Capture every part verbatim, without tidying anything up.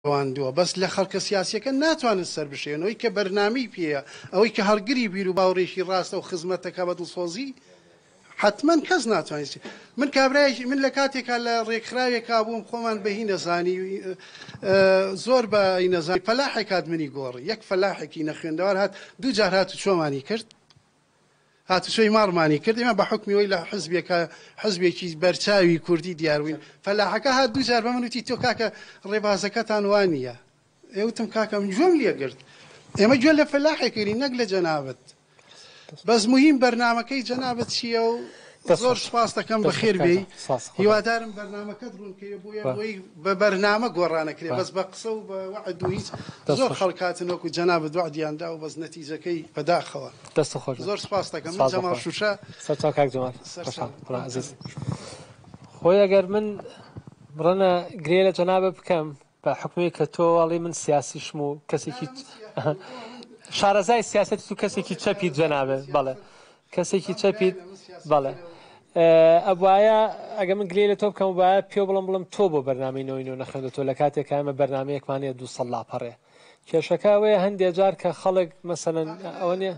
واندووە بەس لە خەڵکە سیاسیەکە ناتوانن سەر بشێنەوەی کە بەرنامی پێەیە ئەوەی کە هەڵگری بیر و باوڕێکی ڕاستە و خزمەتەکە بە دڵسۆزی حتمما کەس ناتوانێت من کابرایکی من لە کاتێکا لە ڕێکخراوێکا بووم خۆمان بەهی نەزانی زۆر بە نەزانی فەلاحێک هات منی گۆڕی یەک فەلاحێکی نەخوێندەوار هات دوو جار هات و چۆمانی کرد هاتوچۆی ماڕمانی کرد ئێمە بە حکمیەوەی لە حزبێکە حزبێکی بەرچاوی کوردی دیاروین فەلاحەکە هات دوو جار بە منوتی تۆ کاکە ڕێبازەکەتان وان نییە ئێوتم کاکە من گوێم لێگرت ئێمە گوێ لە فەلاحێکری نەک لە جەنابەت بەس مهم بەرنامەکەی جەنابەت چییە و زۆر سپاس دەکەم بەخێر بێی هیوادارم بەرنامەکەت ڕوونکەیە بۆیە بۆی بە بەرنامە گۆڕانەکرێ بەس بە قسە و بە وعد و هیچ زۆر خەڵکاتن وەکو جەنابەت وعدیاندا و بەس نەتیجەکەی بەداخەوە دەستە خۆش زۆر سپاس دەکەم من جەمال شوشە سەرچاو کاک جەمال عەزیز خۆی ئەگەر من بڕەنە گرێ لە جەنابە بکەم بە حکومی کە تۆ وەڵی من سیاسیشم و کەسێکی شارەزای سیاسەتی تو کەسێکی چەپیت جەنابێ بەڵێ کەسێکی چەپیت بەڵێ ئەوایە ئەگە من گلێ لە تۆ بکەم وایە پێ بڵم بڵم تۆ بۆ بەرنامەی نەوەی نەخوێندەوە لە کاتێک ئەمە بەرنمەیەکمانەیە دوو سەد لاپەڕێ کێشەکە ئەوەیە هەندێک جار کە خەڵک مەسەلەن ئەوە نیە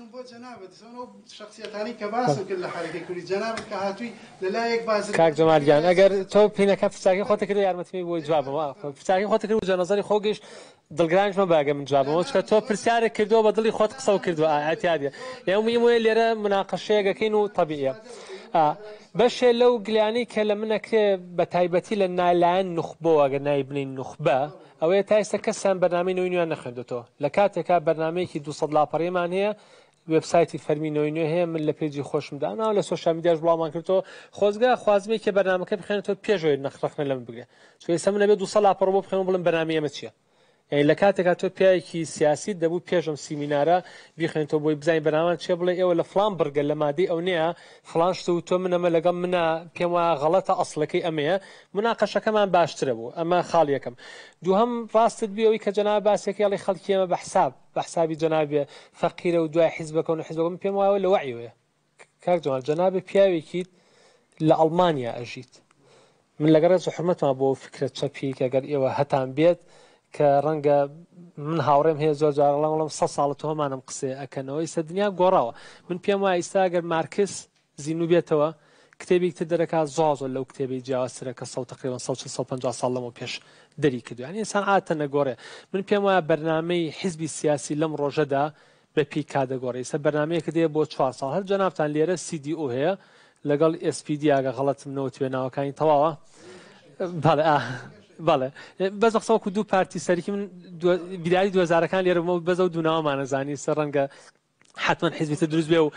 کاک جەمالگیان ئەگەر تۆ پینەکە پرسیاکەی خۆتە کردو یارمەتیمی بۆی جوابەوە پرسیاکەی خۆتە کرد و جەنەزەری خۆگەیشت دڵگرانجمە باگە من جوابەوە چکە تۆ پرسیارێک کردووە بە دڵی خۆت قسە و کردووە ئاعتیادیە ئێمە وێ لێرە مناقەشەیەکەکەین و تەبیعیە بەشێ لەو گلیانی کە لە منەکرێ بە تایبەتی لە نالایەن نوخبەوە ئەگەر نای بنین نوخبە ئەوەیە تا ئێستا کەسیان بەرنامەی نەوەی نوێیان نەخوێندێتەوە لە کاتێکا بەرنمەیەکی دوو سەد لاپەڕێمان هەیە وێبسایتی فەرمی نەوەی نوێ هەیە من لە پێیجی خۆشمدا ناو لە سۆشیال میدیاش بڵاومان کردەوە خۆزگا خوازمێکی بەرنامەکە بخوێنێتەوە پێشەوەی نەخڕەخنە لەم بگرێ چۆ ئێستا من لەبێ دوو سەد لاپەڕ بۆ بخوێنەوە بڵم بەرنامەی ئەمە چییە یعنی لە کاتێکا تۆ پیاوێکی سیاسی دەبوو پێشم سیمینارە بیخوێنێتەوە بۆی بزانین بەرنامەمان چێ بڵێ ئێوە لە فڵان بڕگە لە مادەی ئەو نییە فڵان شتە و تۆ من ئەمە لەگەڵ منە پێم وایە غەڵەتە ئەسڵەکەی ئەمەیە مناقەشەکەمان باشترە بوو ئەمە خاڵ یەکەم دووهەم ڕاستت بێ ئەوەی کە جەناب باسێکی ئەڵێ خەڵکی ئێمە بە حساب بە حسابی جەنابێ فەقیرە و دوای حیزبەکەون و حیزبەکەم پێم وایە لە وەعیوەیە کاک جەمال جەنابێ پیاوێکی لە ئەڵمانیا ئەژیت من لەگەڵ ڕێز و حورمەتمان بۆ فکرە چەپی کە ئەگەر ئێوە هەتان بێت کە ڕەنگە من هاوڕێم هەیە زۆر جارەڵام وڵام سە ساڵە تۆمانم قسێ ئەکەنەوە ئێستا دنیا گۆڕاوە من پێم وایە ئێستا ئەگەر مارکس زیینو بێتەوە کتێبی تر دەرەکات زۆزۆ لەو کتێبی جیاوازترە کە سەد تقریبا سەد چل سەد پەنجا ساڵ لەمەوە پێش دەری کردو یعنی ئینسان عادەتەن نەگۆڕێ من پێم وایە بەرنامەی حیزبی سیاسی لەم ڕۆژەدا بە پێی کادەگۆڕێ ئێستا بەرنامەیەکە دێ بۆ چوار ساڵ هەر جەنابتان لێرە سی دی ئۆ هەیە لەگەڵ ئێس پی دی ئاگە غەڵەتم نەوتوێ ناوەکانی تەواوە بەڵێ بەڵێ بەز قسەوەکو دوو پارتی سەرکی من بیداری دوهزارەکان لێرە بەزە و دووناوەمانەزانی سەر ڕەنگە حتمما حیزبیتە دروست بێ و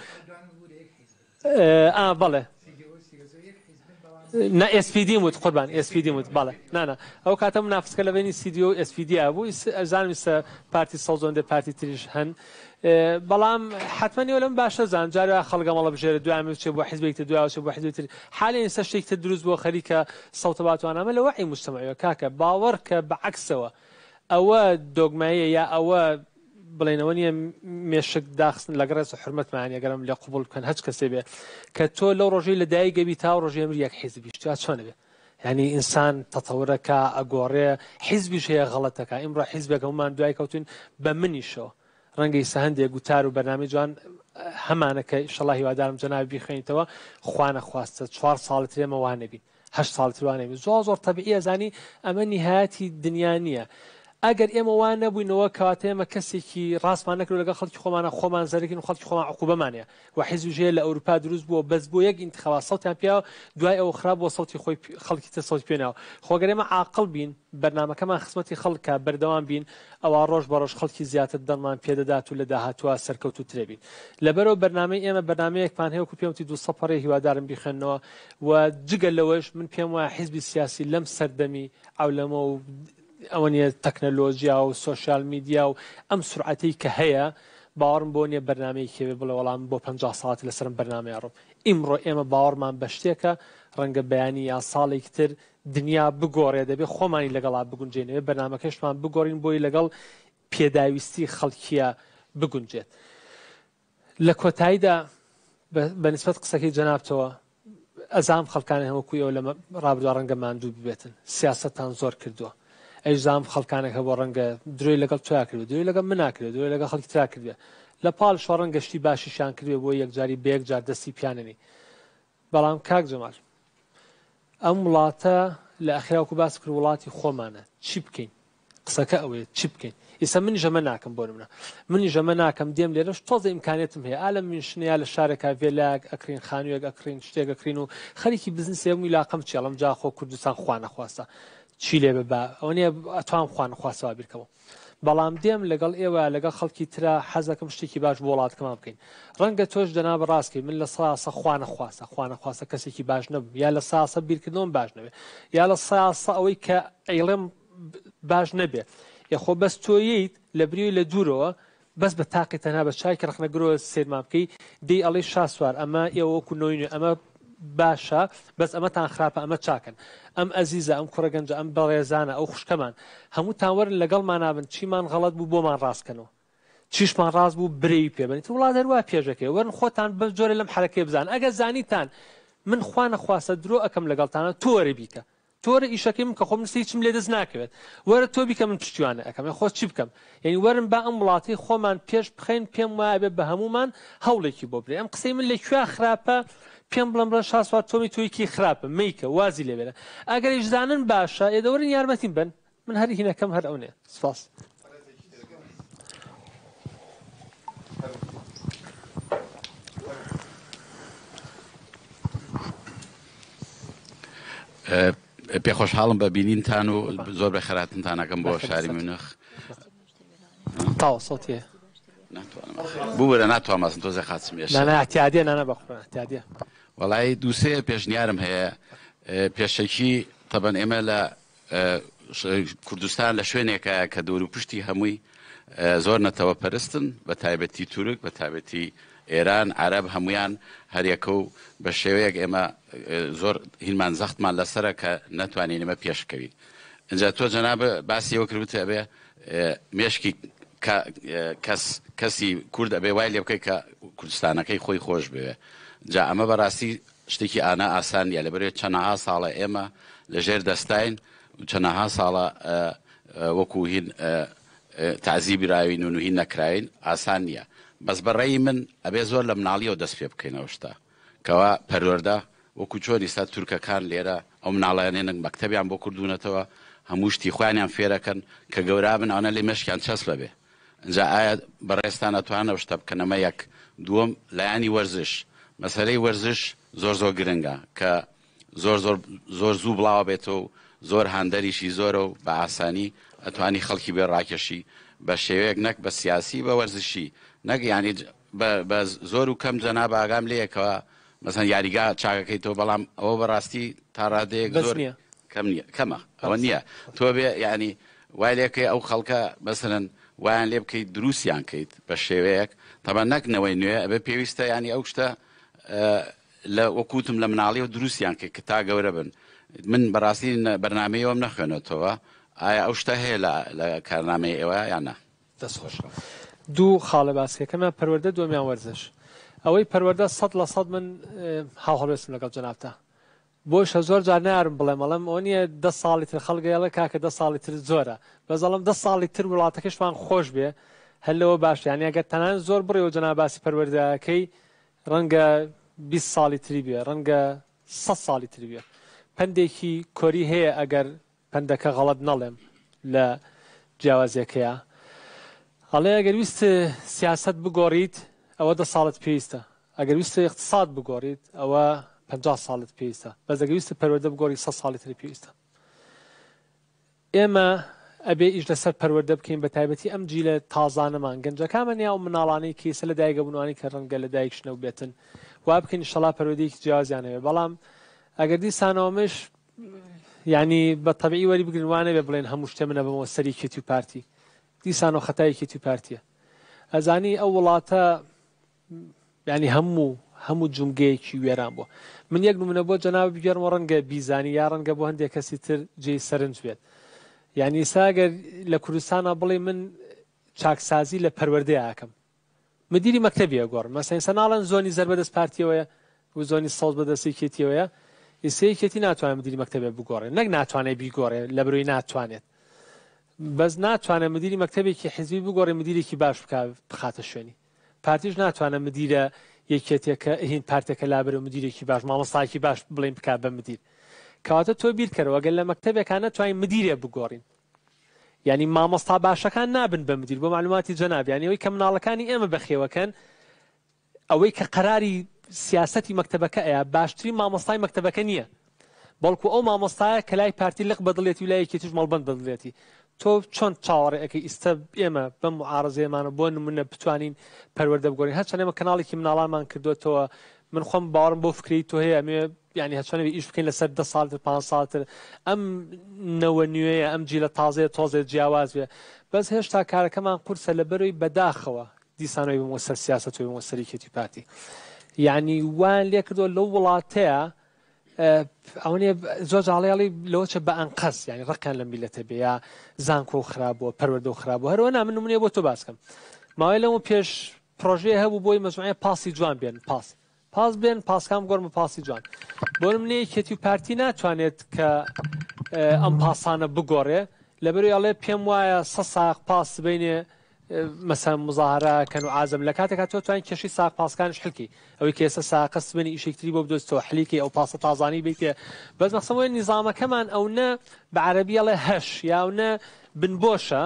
بەڵێ نه ئێس پی دی وت قوربان ئێس پی دی وت بەڵێ نانە ئەو کاتە منافسکە لە بینی سی دی و ئێس پی دی بوو ئەزانم پارتی سەڵزۆندە پارتی تریش هەن بەڵام حتمما نیوە لەم باشە زان جارە خەڵگە مەڵە بژێرە دوایمە چێ بۆ حیزبێکتە دوایەوە بۆ حیزبێتتر حالێ ئێستا شتێکتە دروست بۆ خەریکە سەوتە باتوانامە لە وەعی موجتەمەعیەوە کاکە باوەڕ کە بەعەکسەوە ئەوە دۆگماییە یا ئەوە بڵێنەوە نیە مێشک داخستن لەگەڵ ڕێز و حورمەتمان ئەگەرم لێ قبوڵ بکەن هەچ کەسێ بێ کە تۆ لەو ڕۆژەی لە دایکەبی تا ڕۆژەی ئەمری یەک حیزبیش یا چۆنە بێ یعنی ئینسان تەتەورەکە ئەگۆڕێ حیزبیش هەیە غەڵەتەکە ئیمڕۆ حیزبێکە ومان دوای کەوتین بە منیشەوە ڕەنگەی سە هەندێک گوتار و بەرنامەی جوان هەمانەکە ئینشەڵڵا هیوادارم جەنابی بیخوێنیتەوە خوا نەخواستە چوار ساڵت لێمە وا نەبین هەشت ساڵت وان نەبین زۆر زۆر تەبیعیە زانی ئەمە نیهایەتی دنیا نییە ئەگەر ئێمە وان نەبووینەوە کەواتە ئێمە کەسێکی ڕاستمان نەکرد لەگەڵ خەڵکی خۆمانە خۆمان زەرەکەین و خەڵکی خۆمان عقوبەمانەیە و حیزبیژەیە لە ئەوروپا دروست بووە بەس بۆ یەک ئینتخابات سەوتیان پیاوە دوای ئەوە خراپ بۆ سەوتی خۆی خەڵکی تر سەوت پێناوە خۆگەر ئێمە عاقڵ بین بەرنامەکەمان خزمەتی خەڵکە بەردەوام بین ئەوە ڕۆژ بە ڕۆژ خەڵکی زیاتر دەرمان پێدەدات و لە داهاتوە سەرکەوتوترێ بین لەبەرەوە بەرنامەی ئێمە بەرنامەیەکمان هەیە وەکو پێوتی دوو سەد پەڕەی هیوادارم بیخوێنەوە و جگە لەوەش من پێم وایە حیزبی سیاسی لەم سەردەمی ئەولەمە و ئەوە نیە تەکنەلۆژیا و سۆشیال میدیا و ئەم سورعەتەی کە هەیە باوەڕم بۆ نییە بەرنامەیەکی بڵێ وەڵام بۆ پەنجا ساڵات لەسەرم بەرنامەیە ڕۆم ئیمڕۆ ئێمە باوەڕمان بە شتێکە ڕەنگە بەیانی یا ساڵێکی تر دنیا بگۆڕێ دەبێت خۆمانی لەگەڵا بگونجێنەوە بەرنامەکەشمان بگۆڕین بۆی لەگەڵ پێداویستی خەڵکیە بگونجێت لە کۆتاییدا بەنسبەت قسەکەی جەنابتەوە ئەزام خەڵکانی هەمووکوی ئەو لە ڕابردووە ڕەنگە ماندوو ببێتن سیاسەتان زۆر کردووە ئەیزام خەڵکانێکە بۆ ڕەنگە درۆی لەگەڵ تویا کردو درۆی لەگەڵ مناکردو درۆی لەگەڵ خەڵکی ترا کردوێ لە پاڵ شۆ ڕەنگەشتی باشیشان کردوێ بۆ یەکجاری بەیەک جار دەستی پیاننی بەڵام کاک جەمال ئەم وڵاتە لە ئەخیراوکو باس کرد وڵاتی خۆمانە چی بکەین قسەکە ئەوەیە چی بکەین ئێستا منی ژەمە ناکەم بۆ نمونە منی ژەمە ناکەم دێم لێرەش تۆزە ئیمکانێتم هەیە ئالە منشنەیە لە شارێکا vێلاک ئەکرین خانوویەک ئەکرین شتێک ئەکرین و خەریکی بزنسی هەمووی لاقەم چێڵم جا خۆ کوردستان خوا نەخواستە چی لێ ببا ئەوە نیە ئەتوان خوا نەخواستەوە بیرکەمەوە بەڵام دێم لەگەڵ ئێوە لەگەڵ خەڵکی ترا حەزەکەم شتێکی باش بۆ وڵاتکەمان بکەین ڕەنگە تۆش جەنابە ڕاستکەی من لە ساسە خوا نەخواستە خوا نەخواستە کەسێکی باش نەبووم یا لە ساسە بیرکردنەوەم باش نەبێ یا لە ساسە ئەوەی کە ئەیڵێم باش نەبێ یخۆ بەس تۆییت لە بریوی لە دوورەوە بەس بە تاقی تەنها بە چایکە ڕخنەگرۆ سێرمان بکەی دەی ئەڵێ شاسوار ئەمە ئێوە وەکو نۆینێ ئەمە باشە بەس ئەمەتان خراپە ئەمە چاکن ئەم ئەزیزە ئەم کوڕەگەنجە ئەم بەڕێزانە ئەو خوشکەمان هەموو تاوەرن لەگەڵمان نابن چیمان غەڵەت بوو بۆمان ڕاستکەنەوە چیشمان ڕاست بوو برێوی پێبنیت وڵات هەروە پێشەکەی وەرن خۆتان بە جۆرە لەم حرەکەی بزان ئەگە زانیتان من خوا نەخواستە درۆ ئەەکەم لەگەڵتانە تۆرە بیکە تۆرە ئیشەکەی من کە خۆم نسی چم لێ دەست ناکەوێت وەرە تۆ بیکە من پشتیوانە ئەەکەم خۆ چی بکەم یعنی وەرن با ئەم وڵاتی خۆمان پێش بخەین پێم وایە بێ بە هەمومان هەوڵێکی بۆ برێ ئەم قسەی من لەکوێ خراپە پێم بڵم بڵێن شاسوار تۆمی تۆیکی خراپە میکە وازی لێبێرە ئەگەر ئیشدانن باشە ئێدەوەرن یارمەتیم بن من هەر هینەکەم هەر ئەو نێ سپاس پێ خۆشحاڵم بە بینینتان و زۆر بە خەراتنتانەکەم بۆ شاری میونخ تاوە سەوتێ بوو وەرە ناتوانم ماسن تۆزە خاچم ێش احتیادیە نانە بەخۆ احتیادیە وەڵی دووسێ پێشنیارم هەیە پێشەکی تەبەن ئێمە لە کوردستان لە شوێنێکە کە دەور و پشتی هەمووی زۆر نەتەوە پەرستن بە تایبەتی تورک بە تایبەتی ئێران عەرەب هەمویان هەریەکە و بە شێوەیەک ئێمە زۆر هینمان زەختمان لەسرە کە نەتوانین ئێمە پێشکەوین اینجا تۆ جەنابە باسی ئەوە کردوتە ئەبێ مێشکی کەسی کورد ئەبێ وای لێ بکەی کە کوردستانەکەی خۆی خۆش بوێ جا ئەمە بەڕاستی شتێکی ئانا ئاسان نیە لەبەرێت چەندەها ساڵە ئێمە لەژێر دەستین و چەندەها ساڵە وەکو هین تعزیبی راوین و نوهین نەکراین ئاسان نییە بەس بەڕێی من ئەبێ زۆر لە مناڵیەوە دەست پێ بکەینەوە شتا کەوا پەروەردە وەکو چۆن ئێستا تورکەکان لێرە ئەو مناڵیانێنن مەکتەبیان بۆ کردوونەتەوە هەموو شتی خۆیانیان فێرەکەن کە گەورا بن ئەوانە لێ مەشکیان چەسب بەبێ اینجا ئایا بەڕێستان ئەتوانە شتە بکەنەمە یەک دووەم لایانی وەرزش مەسەلەی وەرزش زۆر زۆر گرنگە کە زۆر زۆر زۆر زوو بڵاوە بێتەوە و زۆر هاندەریشی زۆرە و بە ئاسانی ئەتوانی خەڵکی بێ ڕاکێشی بە شێوەیەک نەک بە سیاسی بە وەرزشی نەک ینی بە زۆر و کەم جەنابە ئاگام لەیەکەوە مەسەن یاریگا چاکەکەیتەوە بەڵام ئەوە بەڕاستی تا ڕادەیەک زۆر کەمە ئەوە نییە تۆ بێ ینی وای لێکەی ئەو خەڵکە مەسەرەن وایان لێ بکەیت دروستیان کەیت بە شێوەیەک تەبەن نەکنەوەی نوێ ئەبێ پێویستە ینی ئەو شتە لە وەکوتم لە مناڵی و دروستیان کە کە تا گەورە بن من بەڕاستی بەرنامەیەوەم نەخوێنێتەوە ئایا ئەو شتە هەیە لە کارنامەی ئێوە یان نە دەستخۆش دوو خاڵە باسیەکەمە پەروەردە دووەمیان وەرزش ئەوەی پەروەردە سەد لە سەد من هاوهەڵوێستم لەگەڵ جەنابتە بۆشە زۆر جار نارم بڵێ مەڵم ئەو نییە دە ساڵی تر خەڵگەیەڵە کاکە دە ساڵی تر زۆرە بەزەڵم دە ساڵی تر وڵاتەکەشمان خۆش بێ هەلەوە باش یانی ئەگەر تەنان زۆر بڕێەوە جەناباسی پەروەردەکەی ڕەنگە بیست ساڵی تری بێ ڕەنگە سەد ساڵی تر بێ پندێکی کۆری هەیە ئەگەر پندەکە غەڵەت نەڵێم لە جیاوازیەکەیە هەڵێ ئەگەر ویست سیاست بگۆڕیت ئەوە دە ساڵت پێویستە ئەگەر ویست اقتصاد بگۆڕیت ئەوە پەنجا ساڵت پێویستە بەس ئەگەر ویست پەروەردە بگۆڕی سەد ساڵی تری پێویستە ئێمە ئەبێ ئیش لەسەر پەروەردە بکەین بە تایبەتی ئەم جیلە تازانەمان گەنجەکانمان یا و مناڵانەی کیسە لە دایکە بوونوانی کە ڕەنگە لە دایکشنە و بێتن وا بکەین ئینشەڵا پەروەردەیەکی جیاوازیانەوێ بەڵام ئەگەر دیسانەوەمش یعنی بە تەبیعی وەری بگرن وانە بێ بڵێن هەموو شتێ منە بەمەوە سەری کێتی و پارتی دیسانەوە خەتایەکی تو پارتیە ئەزانی ئەو وڵاتە ینی هەموو هەموو جومگەیەکی وێران بووە من یەک نمونە بۆ جەناب بگەڕمەوە ڕەنگە بیزانی یا ڕەنگە بۆ هەندێک کەسی تر جێی سەرنج بێت یعنی ساگەر لە کوردستانە بڵێ من چاکسازی لە پەروەردەیە ئاکەم مدیری مەکتەبیە گۆڕم مەسەڵەن سەناڵەن زۆنی زەربەدەست پارتیەوەیە و زۆنی سەوز بەدەستی کێتیەوەیە ئێسەیەکێتی ناتوانێت مدیری مەکتەبێ بگۆڕێ نەک ناتوانێت بیگۆڕێ لە بروی ناتوانێت بەس ناتوانە مدیری مەکتەبێکی حیزبی بگۆڕێ مدیرێکی باش بخاتە شوێنی پارتیش ناتوانە مدیرە یەکێتێکە هین پارتێکە لابەر و مدیرێکی باش مامۆستاکی باش بڵێن بک بە مدیر کەواتە تۆ بیرکەرەوە گەل لە مەکتەبێکان ناتوانین مدیرێ بگۆڕین یعنی مامۆستا باشەکان نابن بە مدیر بۆ معلوماتی جەناب یعنی ئەوەی کە مناڵەکانی ئێمە بەخێوەکەن ئەوەی کە قەراری سیاسەتی مەکتەبەکە ئەیە باشترین مامۆستای مەکتەبەکە نییە بەڵکو ئەو مامۆستایە کە لای پارتی لق بەدڵێتی و لایەکی توش مەڵبەند بەدڵێتی تۆ چۆن چاوەڕێەکەی ئیستا ئێمە بەم معارەزەیەمانە بۆ نمونە بتوانین پەروەردە بگۆڕین هەرچەند ئێمە کەناڵێکی مناڵانمان کردوێتەوە من خۆم باوەڕم بۆ فکری تۆ هەیە ئەمێ یعنی هەچەنە ئیش بکەین لەسەر دە ساڵتر پانزە ساڵتر ئەم نەوە نوێیە ئەم جیلە تازەیە تۆزێت جیاواز بێ بەس هێشتا کارەکەمان قورسە لەبەرەوەی بەداخەوە دیسانەوەی بمەوە سەر سیاسەتەوەی بمەوە سەرکێتی پارتی یعنی وان لێ کردووە لەو وڵاتەیە ئەوەیە زۆر جاڵیاڵی لەوەچە بە ئەنقەس ینی ڕقیان لە میلەتە بێ یا زانکۆ و خراپبووە پەروەردە و خراپبوو هەروە من نمونێ بۆ تۆ باسکەم ماوەی لەمە پێش پرۆژەیە هەبوو بۆی مەزموعەیە پاسی جوان بێن پاس پاس بێن پاسکام گۆڕمە پاسی جوان بۆ نمونەیە کێتی و پارتی ناتوانێت کە ئەم پاسانە بگۆڕێ لەبەرەوەی ئەڵێ پێم وایە سە ساق پاس بینێ مەسەن مزاهرەکەن و ئازم لە کاتێکا تۆ توانین کێشی ساق پاسەکانش حلکی ئەوەی کە ئێستا ساقەست بنی ئیشێکتری بۆ بدۆستەوە حلیکی ئەو پاسە تازانی بیتێ بەس مەقسەمەوەی نیزامەکەمان ئەو نە بە عەرەبی ئەڵێ هەش یاونە بنبۆشە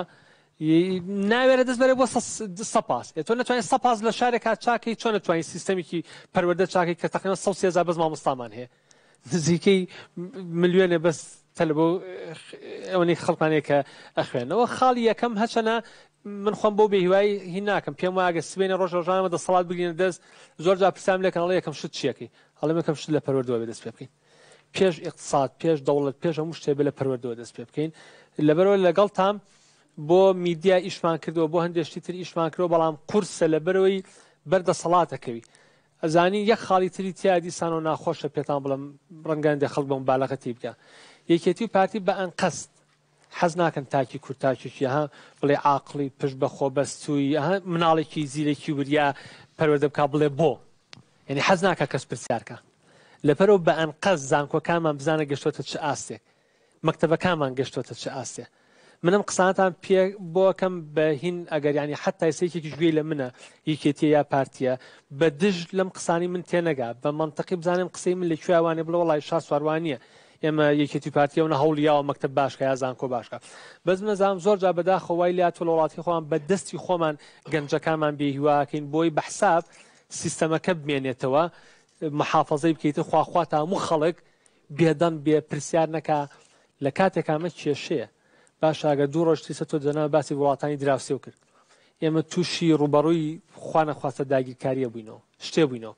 ناوێرە دەست بەرێ بۆ سە پاس تۆ نەتوانین سە پاس لە شارێکا چاکەی چۆن نەتوانین سیستەمێکی پەروەردە چاکەی کە تەقریبەن سەد و سێ هەزار بەس مامۆستامان هەیە نزیکەی ملیۆنێ بەس تەلە بۆ ئەوەی خەڵکانەیە کە ئەخوێنەوە خاڵی یەکەم هەچەنە من خۆم بۆ بێهیوایی هی ناکەم پێم وایە سبێنە ڕۆژ ڕۆژانەمە دەسەڵات بگرینە دەست زۆر جا پرسیام لێکن ئەڵێ یەکەم شت چیەکەی هەڵێ یەکەم شت لە پەروەردەوە بێ دەست پێ بکەین پێش ئیقتصاد پێش دەوڵەت پێش هەموو شتێ بێ لە پەروەردەوە دەست پێ بکەین لەبەرەوە لەگەڵ تام بۆ میدیا ئیشمان کردەوە بۆ هەندێشتی تر ئیشمان کردەوە بەڵام قورسە لەبەرەوەی بەردەسەڵاتەکەوی ئەزانی یەک خاڵی تری تیا دیسانەوە ناخۆشە پێتان بڵم ڕەنگەندێ خەڵک بەم باڵەکەتی بکە یەکێتی و پارتی بە ئەنقەست حەز ناکەن تاکی کورتاکیی ها بڵێ عاقلی پشت بە خۆبەستووی مناڵێکی زیرێکی وریا پەروەردە بکە بڵێ بۆ یعنی حەز ناکە کەس پرسیارکە لەپەرەوە بە ئەنقەست زانکۆکانمان بزانە گەشتۆتە چ ئاستێک مەکتەبەکانمان گەشتۆتە چ ئاستێ منم قسانتان پێ بۆکەم بە هین ئەگەر ینی حتا سێکێکی گوێی لە منە یەکێتیە یا پارتیە بە دژ لەم قسانی من تێنەگا بە منطقی بزانم قسەی من لەکوێ ئەوانێ بڵێ وەڵای شار سواروانیە ئێمە یەکێتی پارتیەوە هەوڵیاوە مەکتەب باشکە یا زانکۆ باشکە بەس نەزانم زۆر جا بەداخەوای لات و وڵاتی خۆمان بە دەستی خۆمان گەنجەکانمان بێهیواکەین بۆی بەحساب سیستەمەکە بمێنێتەوە محافەزەی بکەیتە خواخوا تا هەموو خەڵک بێدەن بێ پرسیار نەکا لە کاتێکامە کێشەیە باش ئەگە دوو ڕۆژ تریسە تۆ جەناب باسی وڵاتانی دراوسێ کرد ئێمە تووشی ڕوبەڕووی خوا نەخواستە داگیرکاریە بووینەوە شتێ بووینەوە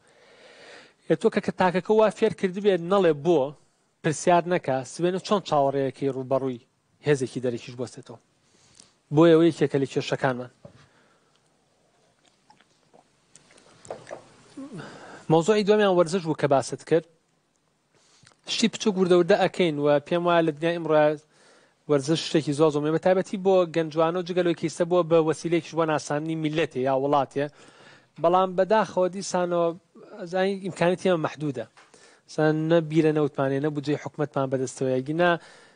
تۆ کە کە تاکەکە وا فێر کردبێت نەڵێ بۆ پرسیار نەکە سبێنە چۆن چاوەڕێیەکی ڕوبەڕووی هێزێکی دەرەکیش بۆستێتەوە بۆ ئەوەی کێکە لە کێشەکانمان مۆزوعی دومیان وەرزش بوو کە باست کرد شتی بچوو گوردەوردە ئەکەین و پێم وایە لە دنیای ئەمڕۆ وەرزش شتێکی زۆر زۆر بە تایبەتی بۆ گەنجوانە و جگەلەوەی کەیسە بۆ بە وەسیلەیەکیش بۆ ناسانی میلەتێ یا وڵاتێ بەڵام بەداخەوە دیسانەوە زانی ئیمکانەتی ئەمە مەحدودە نە بیرە نەوتمانێ نەبوو جێی حکومەتمان بەدەستەوەیگینا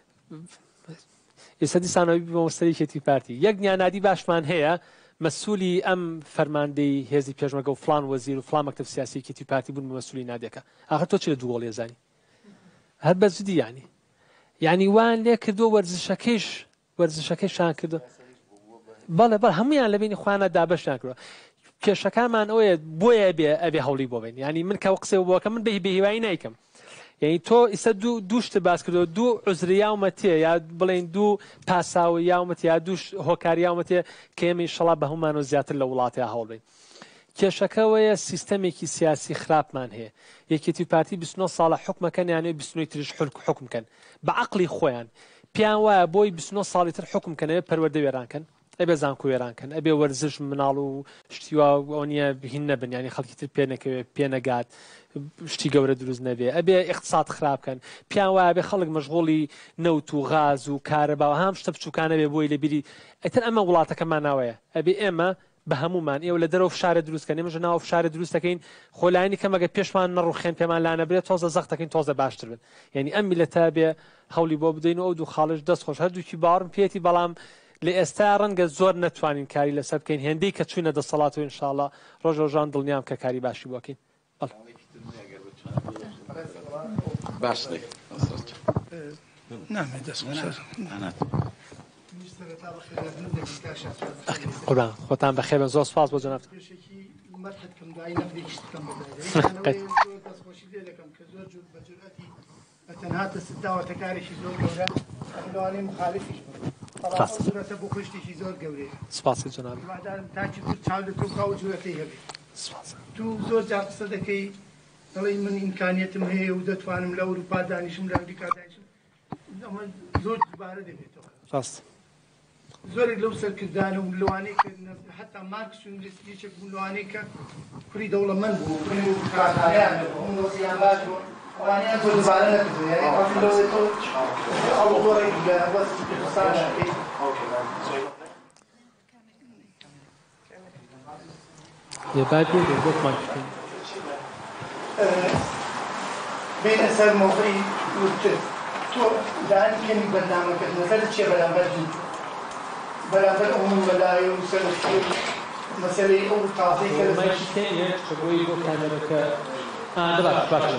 ئێستا دیسانەوەی مەمەستەرێکێتی پارتی یەک نیانادی باشمان هەیە مەسئولی ئەم فەرماندەی هێزی پێشمەرگە و فلان وەزیر و فلان مەکتەب سیاسیەکێتی پارتی بوون بە مەسئولی نادێکە ئاخر تۆ چ لە دووەڵ ێزانی هەر بەجددی یانی یعنی وان لێ کردو وەرزشەکەیش وەرزشەکەی شان کردو بەڵێ بەڵ هەمویان لەبینی خوانە دابەشیان کردووە کێشەکانمان ئەوەیە بۆیە بێ ئەبێ هەوڵی بۆ بین ینی من کەەوە قسە بۆکە من بە بەهیوایی نایکەم یعنی تۆ ئیستا دوو دووشت باس کردو دوو عزری یاومەتێ یا بڵێن دوو پاساوی یاومەت یا دوو هۆکاری یاومەتێ کە ئێمە ئینشەڵا بە هەمومان و زیاتر لە وڵاتەیە هەوڵ بین کێشەکەوەیە سیستەمێکی سیاسی خراپمان هەیە یەکێتی پارتی بیست و نۆ ساڵە حکومەکەن یانێ بیست و نۆ تریش حکومکەن بە عەقڵی خۆیان پیان وایە بۆی بیست و نۆ ساڵی تر حکومکەنەوە پەروەردە وێرانکەن ئەبێ زانکۆ وێرانکەن ئەبێ وەرزش مناڵ و شتیوا ئەوە هین نەبن ینی خەڵکی تر پێ نەکەوێت پێ نەگات شتی گەورە دروست نەبێ ئەبێ اقتصاد خراپکەن پیان وایە بێ خەڵک مەشغوڵی نەوت و غاز و کارەبا و هەم شتە بچووکانە بێ بۆی لەبیری ئەتر ئەمە وڵاتەکەمان ناوەیە ئەبێ ئێمە بە هەمومان ئێوە لە دەرەوە فشارە دروستکەن ئێمەژە ناوە فشارە دروستەکەین خۆلایانی کەمەگە پێشمان نەڕوخێن پێمان لانەبرێت تۆزە زەختەکەین تۆزە باشتر بن یعنی ئەم میلەتە بێ هەوڵی بۆ بدەین و ئەو دوو خاڵش دەست خۆش هەردووکی باڕم پێێتی بەڵام لە ئێستا ڕەنگە زۆر نەتوانین کاری لەسەر بکەین هێندەی کە چوینە دەسەڵات و ئینشاءڵڵا ڕۆژ ڕۆژان دڵنیام کە کاری باشی بۆکەین باش قوربان خۆتان بەخێر زۆر سپاس بۆ جەناب تەنها داوەتەکارێکی زۆر گەورە لەوانەیە مخالفیش بڕاتە بۆ خشتێکی زۆر گەورەیە سپاسی جەناب تاکی چاو لە تۆ کاو جوورەکەی هەبێت تو زۆر جار قسە دەکەی دەڵێ من ئیمکانیەتم هەیە و دەتوانم لە ئەوروپا دانیشم لە ئەمریکا دانیشم ئەمە زۆر دووبارە دەبێتەوە ڕاست زۆرێک لەو سەرکردانە و لەوانەیە کە حتا مارکس و ئینگلیسیەک بوو لەوانەیە کە کوڕی دەوڵەمەند بوو کارخانەیان بوو وەزیان باش بوو ئەوانیان زۆر دووبارە نەکردووە یعنی ئەوان لەوێ تۆ ئەڵگۆڕێک لە وەستی کوردستانە بکەیت یێبای بێ بۆتمان بکەین بینە سەر مۆقعی وتر تۆ دانی کەمی بەرنامەکەت نەزەرت چییە بەرامبەر بەرامبەر ئەومن وەلایە و سەرشتی مەسەلەی ئەو تازەی کە بۆی بۆ کامێرەکە باش باش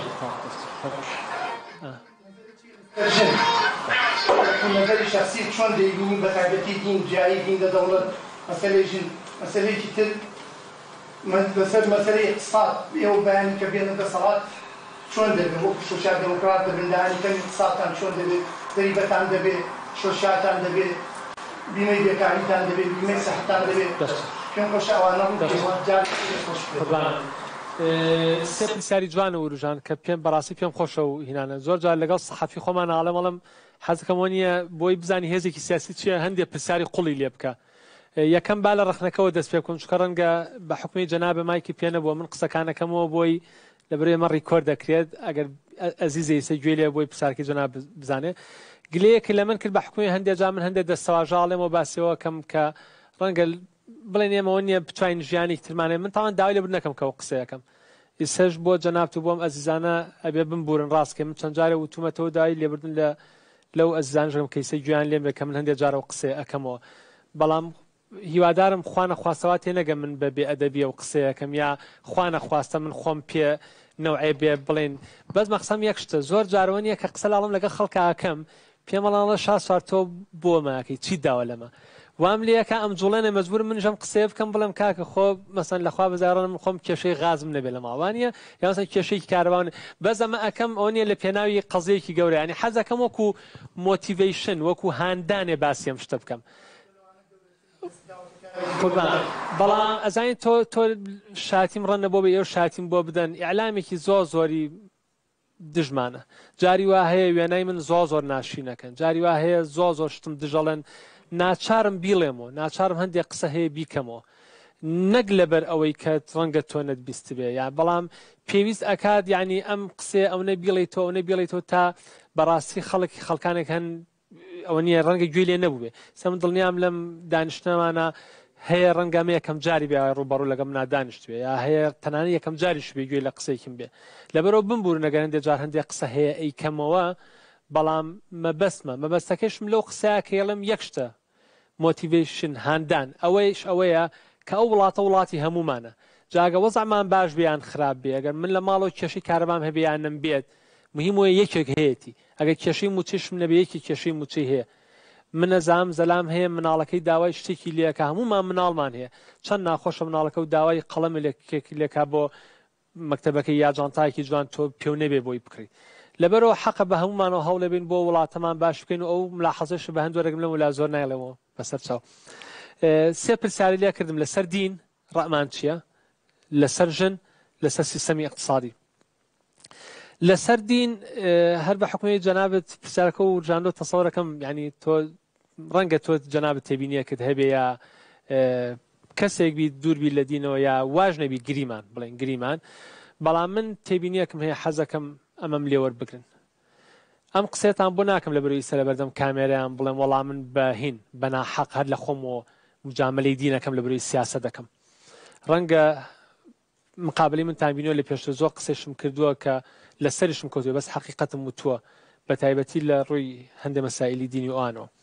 نظری شخصی چۆن دەیبینی بە تایبەتی دین جیایی دین لە دەوڵەت مەسەلەیژن مەسەلەیەکی تر بەسەر مەسەلەی اقتصاد ئێوە بەیانی کە بێنە دەسەڵات چۆن دەبێت وەکو سۆشیال دموکرات دەبندانی کەمی اقتصادتان چۆن دەبێت دەریبەتان دەبێت شۆشیاتان دەبێت بیمەی بێکاریتان دەبێت بیمەی سەحتان دەبێت پێم خۆش ئەوانە جار خۆش سێ پرسیاری جوانە وروژان کە پێم بەڕاستی پێم خۆشە و هینانە زۆر جار لەگەڵ سەحەفی خۆمان ئاڵێ مەڵم حەزەکەمەوە نییە بۆی بزانی هێزێکی سیاسی چییە هەندێک پرسیاری قوڵی لێ بکە یەکەم با لە ڕخنەکەەوە دەست پێ بکەم چکە ڕەنگە بە حکومی جەنابە مایکی پێ نەبووە من قسەکانەکەمەوە بۆی لەبەرێ مە ڕیکۆرد دەکرێت ئەگەر ئەزیزە ئێستا گوێ لێ بۆی پرسیارکی جەناب بزانێ گلەیەکە لە من کرد بە حکومی هەندێک جا من هەندێک دەستەواژاڵێمەوە باسیەوە کەم کە ڕەنگە بڵێن ئێمەوە نییە بتوانین ژیانی ترمانێ من تاوان داوای لێبر نەکەم کەەوە قسەیەکەم ئیسەش بۆ جەنابت و بۆم ئەزیزانە ئەبێ بمبورن ڕاستکە من چەند جارە وتومەتەوە داوای لێبردن لە لەو ئەزیزانژم کەیسە گویان لێم کە من هەندێک جارەوە قسێ ئەەکەمەوە بەڵام هیوادارم خوانە خواستەوە تێنەگە من بە بێ ئەدەبیە و قسەیەکەم یا خوانە خواستە من خۆم پێ نەوعێ بێ بڵێن بەس مەقسەم یەک شتە زۆر جارەوە نیە کە قسە لاڵم لەگە خەڵکە ئاکەم پێمەڵاڵە شاسوار تۆ بۆ ماکەی چی داوە لەمە وام لەکە ئەم جوڵێنە مەجبور منژەم قسێ بکەم بڵم کاکە خۆ مەسەن لەخوا بەزارڕم من خۆم کێشەی غازم نەبێ لە ماوانە یاسن کێشەی کاروان بەس ئەمە ئەەکەم ئەو نیە لە پێناوی قەزەیەکی گەورە ینی حەزەکەم وەکو مۆتیڤیشن وەکو هاندانێ باسیەم شتە بکەم بەڵام ئەزانین تۆ تۆ شاتیم ڕەنە بۆ بە ئێوە شاتیم بۆ بدەن ئیعلامێکی زۆر زۆری دژمانە جاری وا هەیە وێنای من زۆ زۆر ناشینەکەن جاری وا هەیە زۆ زۆر شتم دژەڵێن ناچارم بیڵێمەوە ناچارم هەندێک قسە هەیە بیکەمەوە نەک لەبەر ئەوەی کە ڕەنگە تۆ نەتبیست بێ یا بەڵام پێویست ئەکات یعنی ئەم قسێ ئەو نەبیڵێتەوە ئەو نەبیڵێتەوە تا بەڕاستی خەڵکی خەڵکانێک هەن ئەوە نییە ڕەنگە گوێ لێ نەبووێ سە من دڵنیام لەم دانیشتنەمانە هەیە ڕەنگەمە یەکەم جاری بێ ڕوبەڕوو لەگەم نادانیشتوێ یا هەیە تەنانە یەکەم جاریش بێ گوێ لە قسەیکم بێ لەبەرەوە بمبور نەگەر هەندێک جار هەندێک قسە هەیە ئەیکەمەوە بەڵام مەبەستمە مەبەستەکەشم لەو قسەیە کە یەڵم یەک شتە مۆتیڤیشن هاندان ئەوەیش ئەوەیە کە ئەو وڵاتە وڵاتی هەمومانە جاگە وەزعمان باش بیان خراپ بێ ئەگەر من لە ماڵەوە کێشەی کارەبام هەبیان نم بێت مهم وە یەکێک هەیەی ئەگەر کێشەی موچیشم نەبێ یەکی کێشەی موچی هەیە منەزام زەلام هەیە مناڵەکەی داوای شتێکی لێکە هەمومان مناڵمان هەیە چەند ناخۆشە مناڵەکە و داوای قەڵەمە لێکا بۆ مەکتەبەکەی یاجانتایەکی جوان تۆ پێو نەبێ بۆی بکڕی لەبەرەوە حەقە بە هەمومانەوە هەوڵ لەبین بۆ وڵاتەمان باش بکەین و ئەو ملاحەزەش بە هەندوەرەگەم لە ولا زۆر نایڵەوە بەسەر چاو سێ پرسیاری لێ کردم لەسەر دین ڕەمان چییە لەسەر ژن لەسەر سیستەمی اقتصادی لەسەر دین هەر بە حکومی جەنابەت پرسیارەکە و ژاندۆ تەسەوەرەکەم ینی تۆ ڕەنگە تۆ جەنابەت تێبینیەکەت هەبێ یا کەسێک بی دووربی لە دینەوە یا واژ نەبی گریمان بڵێن گریمان بەڵام من تێبینیەکەم هەیە حەزەکەم ئەمەم لێوەربگرن ئەم قسێتان بۆ ناکەم لە بەروی سەر بەردەم کامێرەیان بڵێم وەڵام من بە هین بە ناحەق هەر لە خۆمەوە مجاملەی دینەکەم لە بەروی سیاسە دەکەم ڕەنگە مقابلی من تابینەوە لە پێشتر زۆر قسەشم کردووە کە لەسەرشم کەوتووە بەس حەقیقەتم وتووە بە تایبەتی لە ڕووی هەندێک مەسائلی دینی ئەوانەوە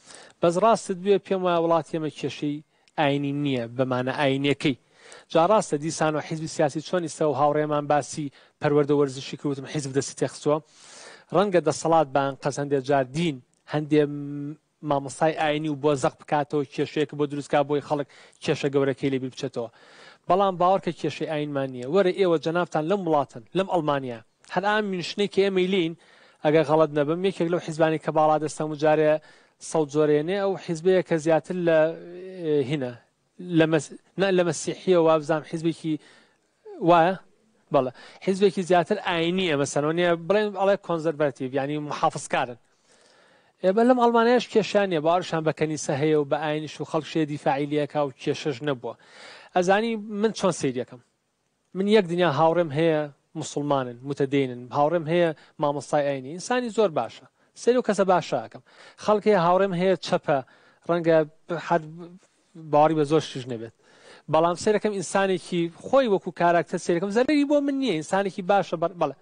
بەس ڕاستت بێ پێم وایە وڵاتی ئێمە کێشەی ئاینی نییە بەمانە ئاینیەکەی جا ڕاستە دیسان و حیزبی سیاسی چۆن ئێستا و هاوڕێمان باسی پەروەردە وەرزشی کردوتم حیزب دەستی تێخستووە ڕەنگە دەسەڵات بان قەس هەندێک جار دین هەندێ مامۆستای ئاینی و بۆ زەق بکاتەوە کێشەیەک بۆ دروستکە بۆی خەڵک کێشە گەورەکەی لێبیر بچێتەوە بەڵام باوەڕکە کێشەی ئاینمان نییە وەرە ئێوە جەنابتان لەم وڵاتن لەم ئەڵمانیا هەر ئام منشتەی کە ئێمە لین ئەگەر غەڵەت نەبم یەکێک لەو حیزبانی کە باڵا دەستەم و جارێ سەوت زۆرێنێ ئەو حیزبەیە کە زیاتر لە هینە لە مەسیحیە و وابزانام حیزبێکی وایە بەڵێ حیزبێکی زیاتر ئاینیە مەسەنۆنیە بڵێن ئەڵێ کۆنزەرڤەتیڤ ینی محافظکارن ئێمە لەم ئەڵمانیاش کێشانیە باوەڕشان بە کەنیسە هەیە و بە ئاینیش و خەڵک شێ دیفاعیلیەکە و کێشەش نەبووە ئەزانی من چۆن سەیریەکەم من یەک دنیا هاوڕێم هەیە مسلمانن متەدینن هاوڕێم هەیە مامۆستای ئاینی ئینسانی زۆر باشە سەری و کەسە باشاکەم خەڵکی هاوڕێم هەیە چەپە ڕەنگە باوەڕی بە زۆر شش نەبێت بەڵام سەرەکەم ئینسانێکی خۆی وەکو کاراکتەر سەرەکەم زەرری بۆ من نییە ئینسانێکی باشە بەڵێ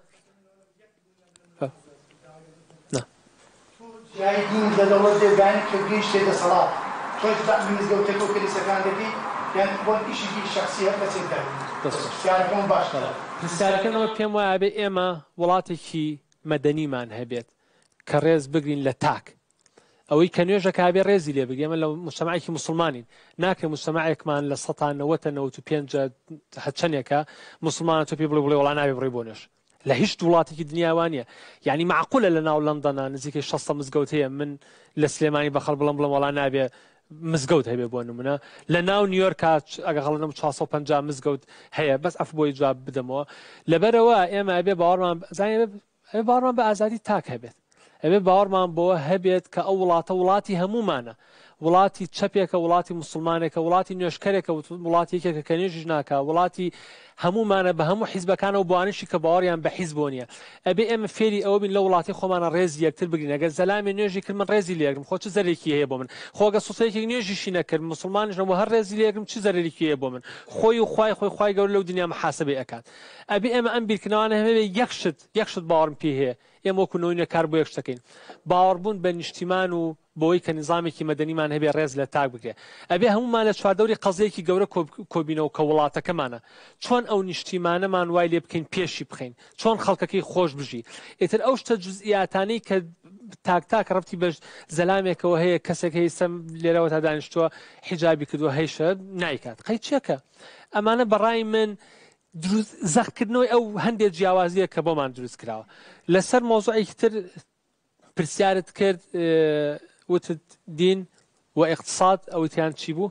دین لەدەوڵەت دەبان کە گەیشتێ دەسەڵات خۆش مزگەوتەکە و کلیسەکان دەبی یان بۆ ئیشێکی شەخسی هەر بەچێکدار پرسیارەکەم باشترە پرسیارەکەمەوە پێم وایە بێ ئێمە وڵاتێکی مەدەنیمان هەبێت کە ڕێز بگرین لە تاک ئەوەی کە نوێژە کابێ ڕێزی لێ بگەمە لە مجتەمەعێکی مسلمانین ناکە مجتەمەعێکمان لە سەدان نەوەتە نەوەت و پێنج هەچەندێکە مسلمانە تۆ پێ بڵێ بڵێ وڵا نابێ بڕێ بۆ نوێژ لە هیچ وڵاتێکی دنیاوانە یعنی معقولە لە ناو لەندەنە نزیکەی شەستە مزگەوت هەیە من لە سلێمانی بەخەڵ بڵم بڵم وڵا نابێ مزگەوت هەبێ بۆ نمونە لە ناو نیویۆرکا ئەگە هەڵەنم چوارسەد و پەنجا مزگەوت هەیە بەس ئەف بۆی جواب بدەمەوە لەبەرەوە ئێمە ئەبێ باوەڕمان ئەبێ باوەڕمان بە ئازادی تاک هەبێت ئەبێ باوەڕمان بۆ هەبێت کە ئەو وڵاتە وڵاتی هەمومانە وڵاتی چەپێکە وڵاتی مسلمانێکە وڵاتی نوێشکەرێکە وڵاتیەکە کە نوێژیش ناکە وڵاتی هەمومانە بە هەموو حیزبەکانە و بوانشی کە باوەڕیان بە حیزب بۆ نییە ئەبێ ئێمە فێری ئەوە بین لە وڵاتی خۆمانە ڕێزی یەکتر بگرین ئەگەر زەلامی نوێژی کرد من ڕێزی لێگرم خۆ چ زەرێکی هەیە بۆ من خۆگە سوسەیەکی نوێژیشی نەکرد مسلمانیشەوە هەر ڕێزی لێگرم چ زەرێکی هەیە بۆ من خۆی و خوای خۆی خوای گەورە لەو دنیا محاسبەی ئەکات ئەبێ ئێمە ئەم بیرکردنەوانە هەبێ یەکشت یەکشت باوەڕم پێ هەیە ئێمە وەکو نەوەینە کار بۆ یەکشتەکەین باوەڕبوون بە نیشتیمان و بۆی کە نظامێکی مەدەنیمان هەبێ ڕێز لە تاک بگرێ ئەبێ هەمومان لە چواردەوری قەزەیەکی گەورە کۆبینەوە کە وڵاتەکەمانە چۆن ئەو نیشتیمانەمان وای لێ بکەین پێشی بخەین چۆن خەڵکەکەی خۆش بژی ئێتر ئەو شتە جزئیاتانەی کە تاک تاک ڕەبتی بە زەلامێکەوە هەیە کەسێک هەیە سەم لێرەوە تا دانیشتووە حیجابی کردووە هەیشە نایکات قەی چێکە ئەمانە بەڕای من زەخکردنەوەی ئەو هەندێک جیاوازیە کە بۆمان دروست کراوە لەسەر مۆزوعێکی تر پرسیارت کرد وتت دین و اقتصاد ئەوتیان چی بوو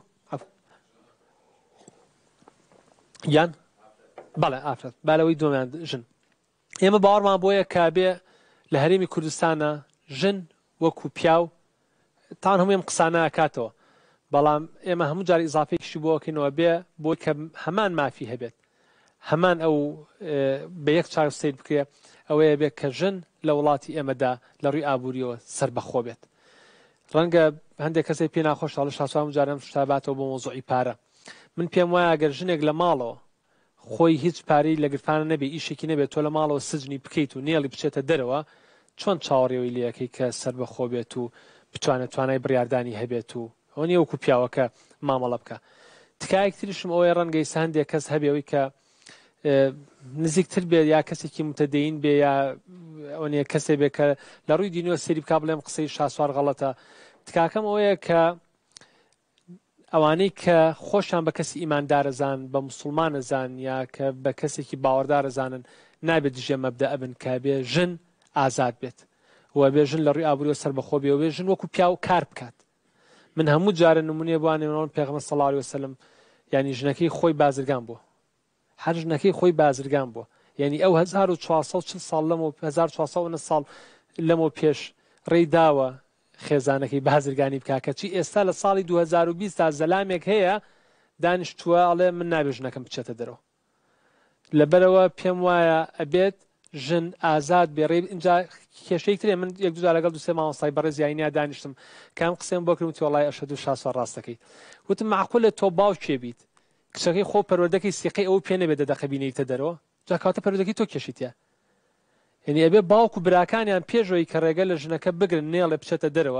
یان بەڵێ ئافرەت بالەوەی دۆمیان ژن ئێمە باوەڕمان بۆیە کابێ لە هەرێمی کوردستانە ژن وەکو پیاو تان هەموو ئێم قسانە ئەکاتەوە بەڵام ئێمە هەموو جار ئیزافێکیشی بۆکەینەوە بێ بۆی کە هەمان مافی هەبێت هەمان ئەو بە یەک چاوسەیر بکرێ ئەوەیە بێت کە ژن لە وڵاتی ئێمەدا لە ڕووی ئابوووریەوە سەربەخۆ بێت ڕەنگە هەندێک کەسێک پێ ناخۆش هەڵە شاسوام جارم شتاباتەوە بۆ مۆزوعی پارە من پێم وایە ئەگەر ژنێک لە ماڵەوە خۆی هیچ پارەی لە گرفانە نەبێ ئیشێکی نەبێت تۆ لە ماڵەوە سجنی بکەیت و نێڵی بچێتە دەرەوە چۆن چاوەڕێەوەی لەکەی کە سەربەخۆ بێت و بتوانێت توانای بڕاردانی هەبێت و ئەو نیە وەکو پیاوەکە مامەڵە بکە تکایەکتریشم ئەوەی ڕەنگەی هەندێک کەس هەبێەوەی کە نزیکتر بێت یا کەسێکی متەدەین بێ یا ئەوەیە کەسێ بێ کە لە ڕووی دینیەوە سەری بکا بڵێم قسەی شاسوار غەڵەتە تکاکەم ئەوەیە کە ئەوانەی کە خۆشیان بە کەسی ئیماندارەزان بە مسلمانەزان یا کە بە کەسێکی باوەڕدارەزانن نابێت دژێ مەبدە ئەبن کە بێ ژن ئازاد بێت و بێ ژن لە ڕووی ئابووریەوە سەربەخۆ بێ و بێ ژن وەکو پیا و کار بکات من هەموو جارە نمونێ بوانێنەوە پێغەمبەر صلی الله علیه وسلم یعنی ژنەکەی خۆی بازرگان بووە هەر ژنەکەی خۆی بازرگان بووە یعنی ئەو هەزار و چوارسەد و چل ساڵ لەمەوە هەزار و چوارسەد و نۆ ساڵ لەمەوە پێش ڕێی داوە خێزانەکەی بازرگانی بکا کەچی ئێستا لە ساڵی دوو هەزار و بیست تا زەلامێک هەیە دانیشتووە ئەڵێ من نابێ ژنەکەم بچێتە دەرەوە لەبەرەوە پێم وایە ئەبێت ژن ئازاد بێ ڕێ اینجا کێشەیەکترێ من یەک دوو جار لەگەڵ دوو سێ مامۆستای بەڕێز یاینیا دانیشتم کام قسەم بۆ کردم وتی وەڵای ئەشهەدو شاسوار ڕاستەکەی وتم معقولە تۆ باوکێ بیت کچەکەی خۆ پەروەردەکەی سیقەی ئەو پێ نەبێت دەدەقەبینەیتە دەرەوە جا کاتە پەروەردەکەی تۆ کێشیتە یعنی ئەبێ باوک و براکانیان پێشەوەی کە ڕێگە لە ژنەکە بگرن نێڵێ بچێتە دەرەوە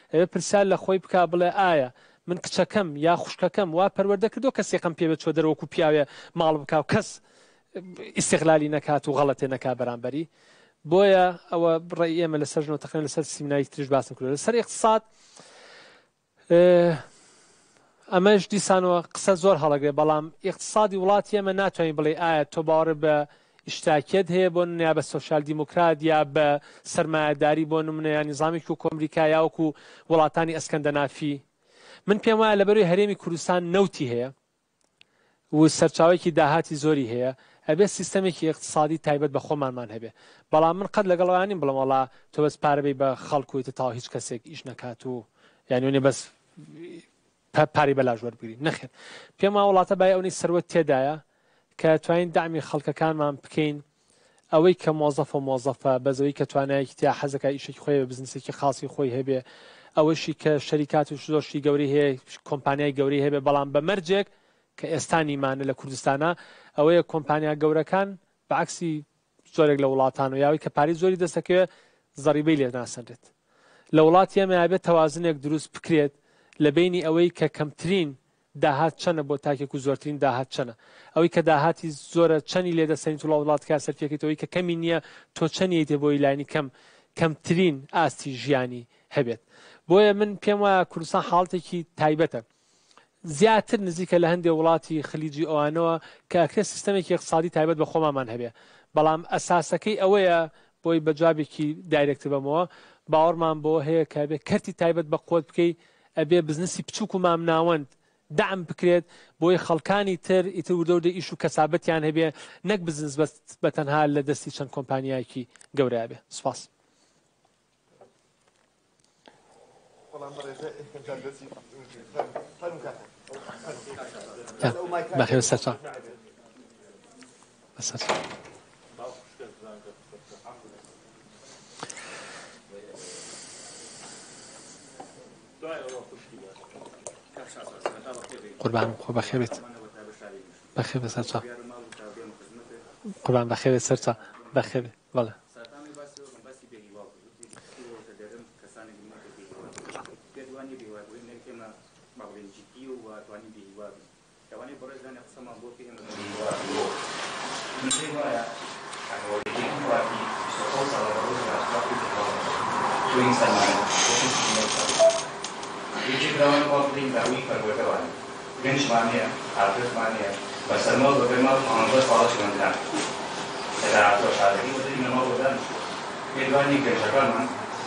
ئەوێ پرسیار لە خۆی بک بڵێ ئایا من کچەکەم یا خوشکەکەم وا پەروەردە کردو کەسێکم پێ بێت چۆ دەرەوەکو پیاوێ ماڵ بک و کەس ئیسیغلالی نەکات و غەڵەتێ نەکا بەرامبەری بۆیە ئەوە بڕێ ئێمە لەسەر ژنەوە تەقریباً لەسەر سیمیناری تریش باسم کردو لەسەر اقتصاد ئەمەش دیسانەوە قسە زۆر هەڵەگرێ بەڵام اقتصادی وڵاتی ئێمە ناتوانین بڵێ ئایا تۆ باوەڕ بە ئیشتراکیەت هەیە بۆ نیا بە سۆشیال دیموکرات یا بە سەرمایهداری بۆ نمونە یا نیزامێکی و کۆمریکا یاوەکو وڵاتانی ئەسکەندە نافی من پێم وایە لەبەروی هەرێمی کوردستان نەوتی هەیە و سەرچاوێکی داهاتی زۆری هەیە ئەبێ سیستەمێکی اقتصادی تایبەت بە خۆمانمان هەبێ بەڵام من قەت لەگەڵەوەیانیم بڵم وەڵا تۆ بەس پارەبەی بە خەڵکویتە تا هیچ کەسێک ئیش نەکات و یانیێ بەس پاری بەلاژ وەربگری نەخێن پێم وا وڵاتە بای ئەوەی سەروەت تێدایە کە توانین دامی خەڵکەکانمان بکەین ئەوەی کە مۆزەف و مۆزەفە بەزەوەی کە توانایەکی تیا حەزەکە ئیشێکی خۆی بە بزنسێکی خاصی خۆی هەبێ ئەوەشی کە شەریکات و زۆرشی گەوری هەیە کۆمپانیای گەوری هەبێ بەڵام بە مەرجێک کە ئێستانیمانە لە کوردستانە ئەوەیە کۆمپانیا گەورەکان بەعکسی زۆرێک لە وڵاتان و یاوی کە پاری زۆری دەستەکەوێت زەریبەی لێ ناسەندێت لە وڵاتی ئێمە یابێت تەوازنێک دروست بکرێت لە بینی ئەوەی کە کەمترین داهات چەنە بۆ تاکێک و زۆرترین داهات چەنە ئەوەی کە داهاتی زۆرە چەنی لێ دەسەنیت وڵات وڵات کار سەرفیەکەیتەوەی کە کەمی نییە تۆ چەنیەیتێ بۆی لانی کەم کەمترین ئاستی ژیانی هەبێت بۆیە من پێم وایە کوردستان حاڵتێکی تایبەتە زیاتر نزیکە لە هەندێک وڵاتی خلیجی ئەوانەوە کە ئەکرێت سیستەمێکی اقتصادی تایبەت بە خۆمامان هەبێ بەڵام ئەساسەکەی ئەوەیە بۆی بە جوابێکی دایرێکتر بەمەوە باوەڕمان بۆ هەیە کە بێ کەرتی تایبەت بە قوت بکەی ئەبێ بزنسی بچووک و مامناوەند دعم بکرێت بۆی خەڵکانی تر ئیتر وردەودە ئیش و کەسابەتیان هەبێ نەک بزنس بە تەنها لە دەستی چەند کۆمپانیایەکی گەورە بێ سوپاس بەخێر سەرچاو قوربان خۆ بەخێر بێت بەخێر بێت سەرچاو قوربان بەخێر بێت سەرچاو بەخێر بێت بەڵێ Wyciągnąłem optyk na wik perwetowany. Więc mania, adres mania. Basarmo bagaimana antar fala çıkanlar. Era atı aşağıdaki bu dediğim ama buradan güvenlik gerçekten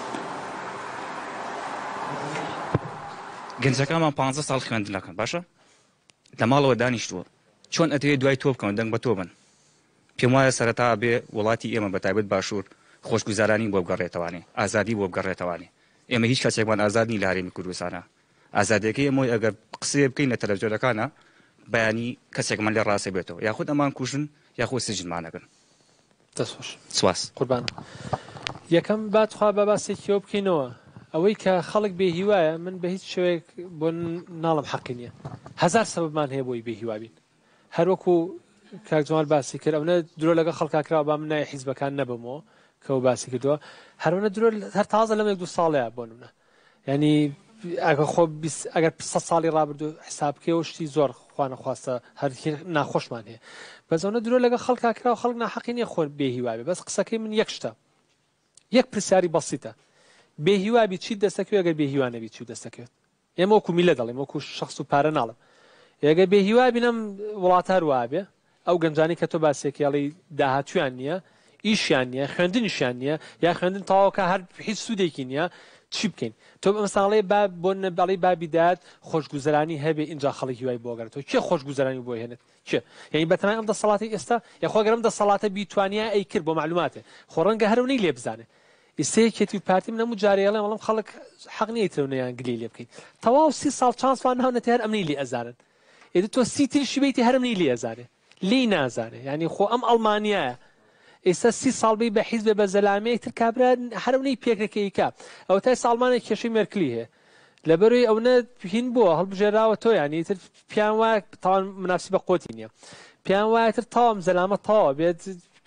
گەنجەکەمان پانزە ساڵ خوێندنەکەن باشە لە ماڵەوە دانیشتووە چۆن ئەتەوێت دوای تۆ بکەن دەنگ بە تۆ بن پێم وایە سەرەتا بێ وڵاتی ئێمە بە تایبەت باشوور خۆشگوزارانی بۆ بگەڕێتەوانێ ئازادی بۆ بگەڕێتەوانێ ئێمە هیچ کەسێکمان ئازادنی لە هەرێمی کوردستانە ئازادیەکەی ئەمەوەی ئەگەر قسێ بکەین لە تەلەڤیزیۆنەکانە بەیانی کەسێکمان لێ ڕاستە بێتەوە یاخود ئەمان کوژن یاخود سجنمانەکەن دەستخۆش سواس قوربان یەکەم باتخوا بە باسێکیەوە بکەینەوە ئەوەی کە خەڵک بێهیوایە من بە هیچ شوێک بۆ ناڵم حەقی نییە هەزار سەبەبمان هەیە بۆی بێهیوابین هەروەکو کاک جومال باسی کرد ئەوە درۆ لەگە خەڵکاکراوە با من نایە حیزبەکان نەبمەوە کە ئەو باسی کردووە هەروەنە درۆ هەر تازە لەمە دوو ساڵەیە بۆ نمونە ینی ئەگە خۆ ئەگەر سە ساڵی ڕابردوو حساب بکەوە شتی زۆر خوا نەخواستە هەر ناخۆشمان هەیە بەزەونە درۆ لەگە خەڵکاکراوە خەڵک ناحەقی نییە خۆر بێهیوابێ بەس قسەکەی من یەک شتە یەک پرسیاری بەسیتە بێهیوابی چی دەستەکەوێت ئەگەر بێهیوانەبی چی دەستەکەوێت ئێمە وەکو میلە دەڵێم وەکو شخص و پارە ناڵم ئەگەر بێهیوابینەم وڵاتە هەروابێ ئەو گەنجانی کە تۆ باسێکیاڵی داهاتویان نییە ئیشیان نییە خوێندنیشیان نییە یا خوێندن تەواوکە هەر هیچ سوودێکی نییە چی بکەین تۆ ئەمەساڵێ بۆ بەڵی بابیدات خۆشگوزەرانی هەبێ اینجا خەڵکی وای بۆگەرێتەوە کێ خۆشگوزەرانی بۆ هێنێت چێ یعنی بەتەنان ئەم دەسەڵاتی ئێستا یاخواگەرم دەسەڵاتە بیتوانیا ئەی کرد بۆ معلوماتێ خۆ ڕەنگە هەرونەی لێ بزانێ ئێستەیەکێتی و پارتی منە جارێڵێ وەڵام خەڵک حەق نیەترەونەیان گلی لێ بکەین تەواو سی ساڵ چانسوان ناونەتە هەر ئەمنی لێ ئەزانن ئێدە تۆ سی تریشی بیتی هەرمنی لێ ئەزانێ لی نازانێ ینی خۆ ئەم ئەڵمانیایە ئێستا سی ساڵ بی بە حیزب بە زەلامەیە تر کابرا هەرونەی پێکەکەیکا ئەو تای ساڵمانێک کێشەی مێرکلی هەیە لەبەروی ئەوە هین بووە هەڵبژێراوە تۆ ینی تر پیان وایە تاوان مناسی بە قۆتی نییە پیان وایە تر تاوام زەلامە تاوە بێت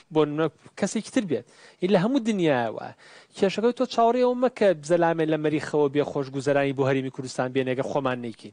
بۆ کەسێکی تر بێت لە هەموو دنیاوە کێشەکەی تۆ چاوەڕێەوە مەکە بزەلامێن لە مەریخەوە بێ خۆشگوزەرانی بۆ هەرێمی کوردستان بێنێگە خۆمان نەیکەین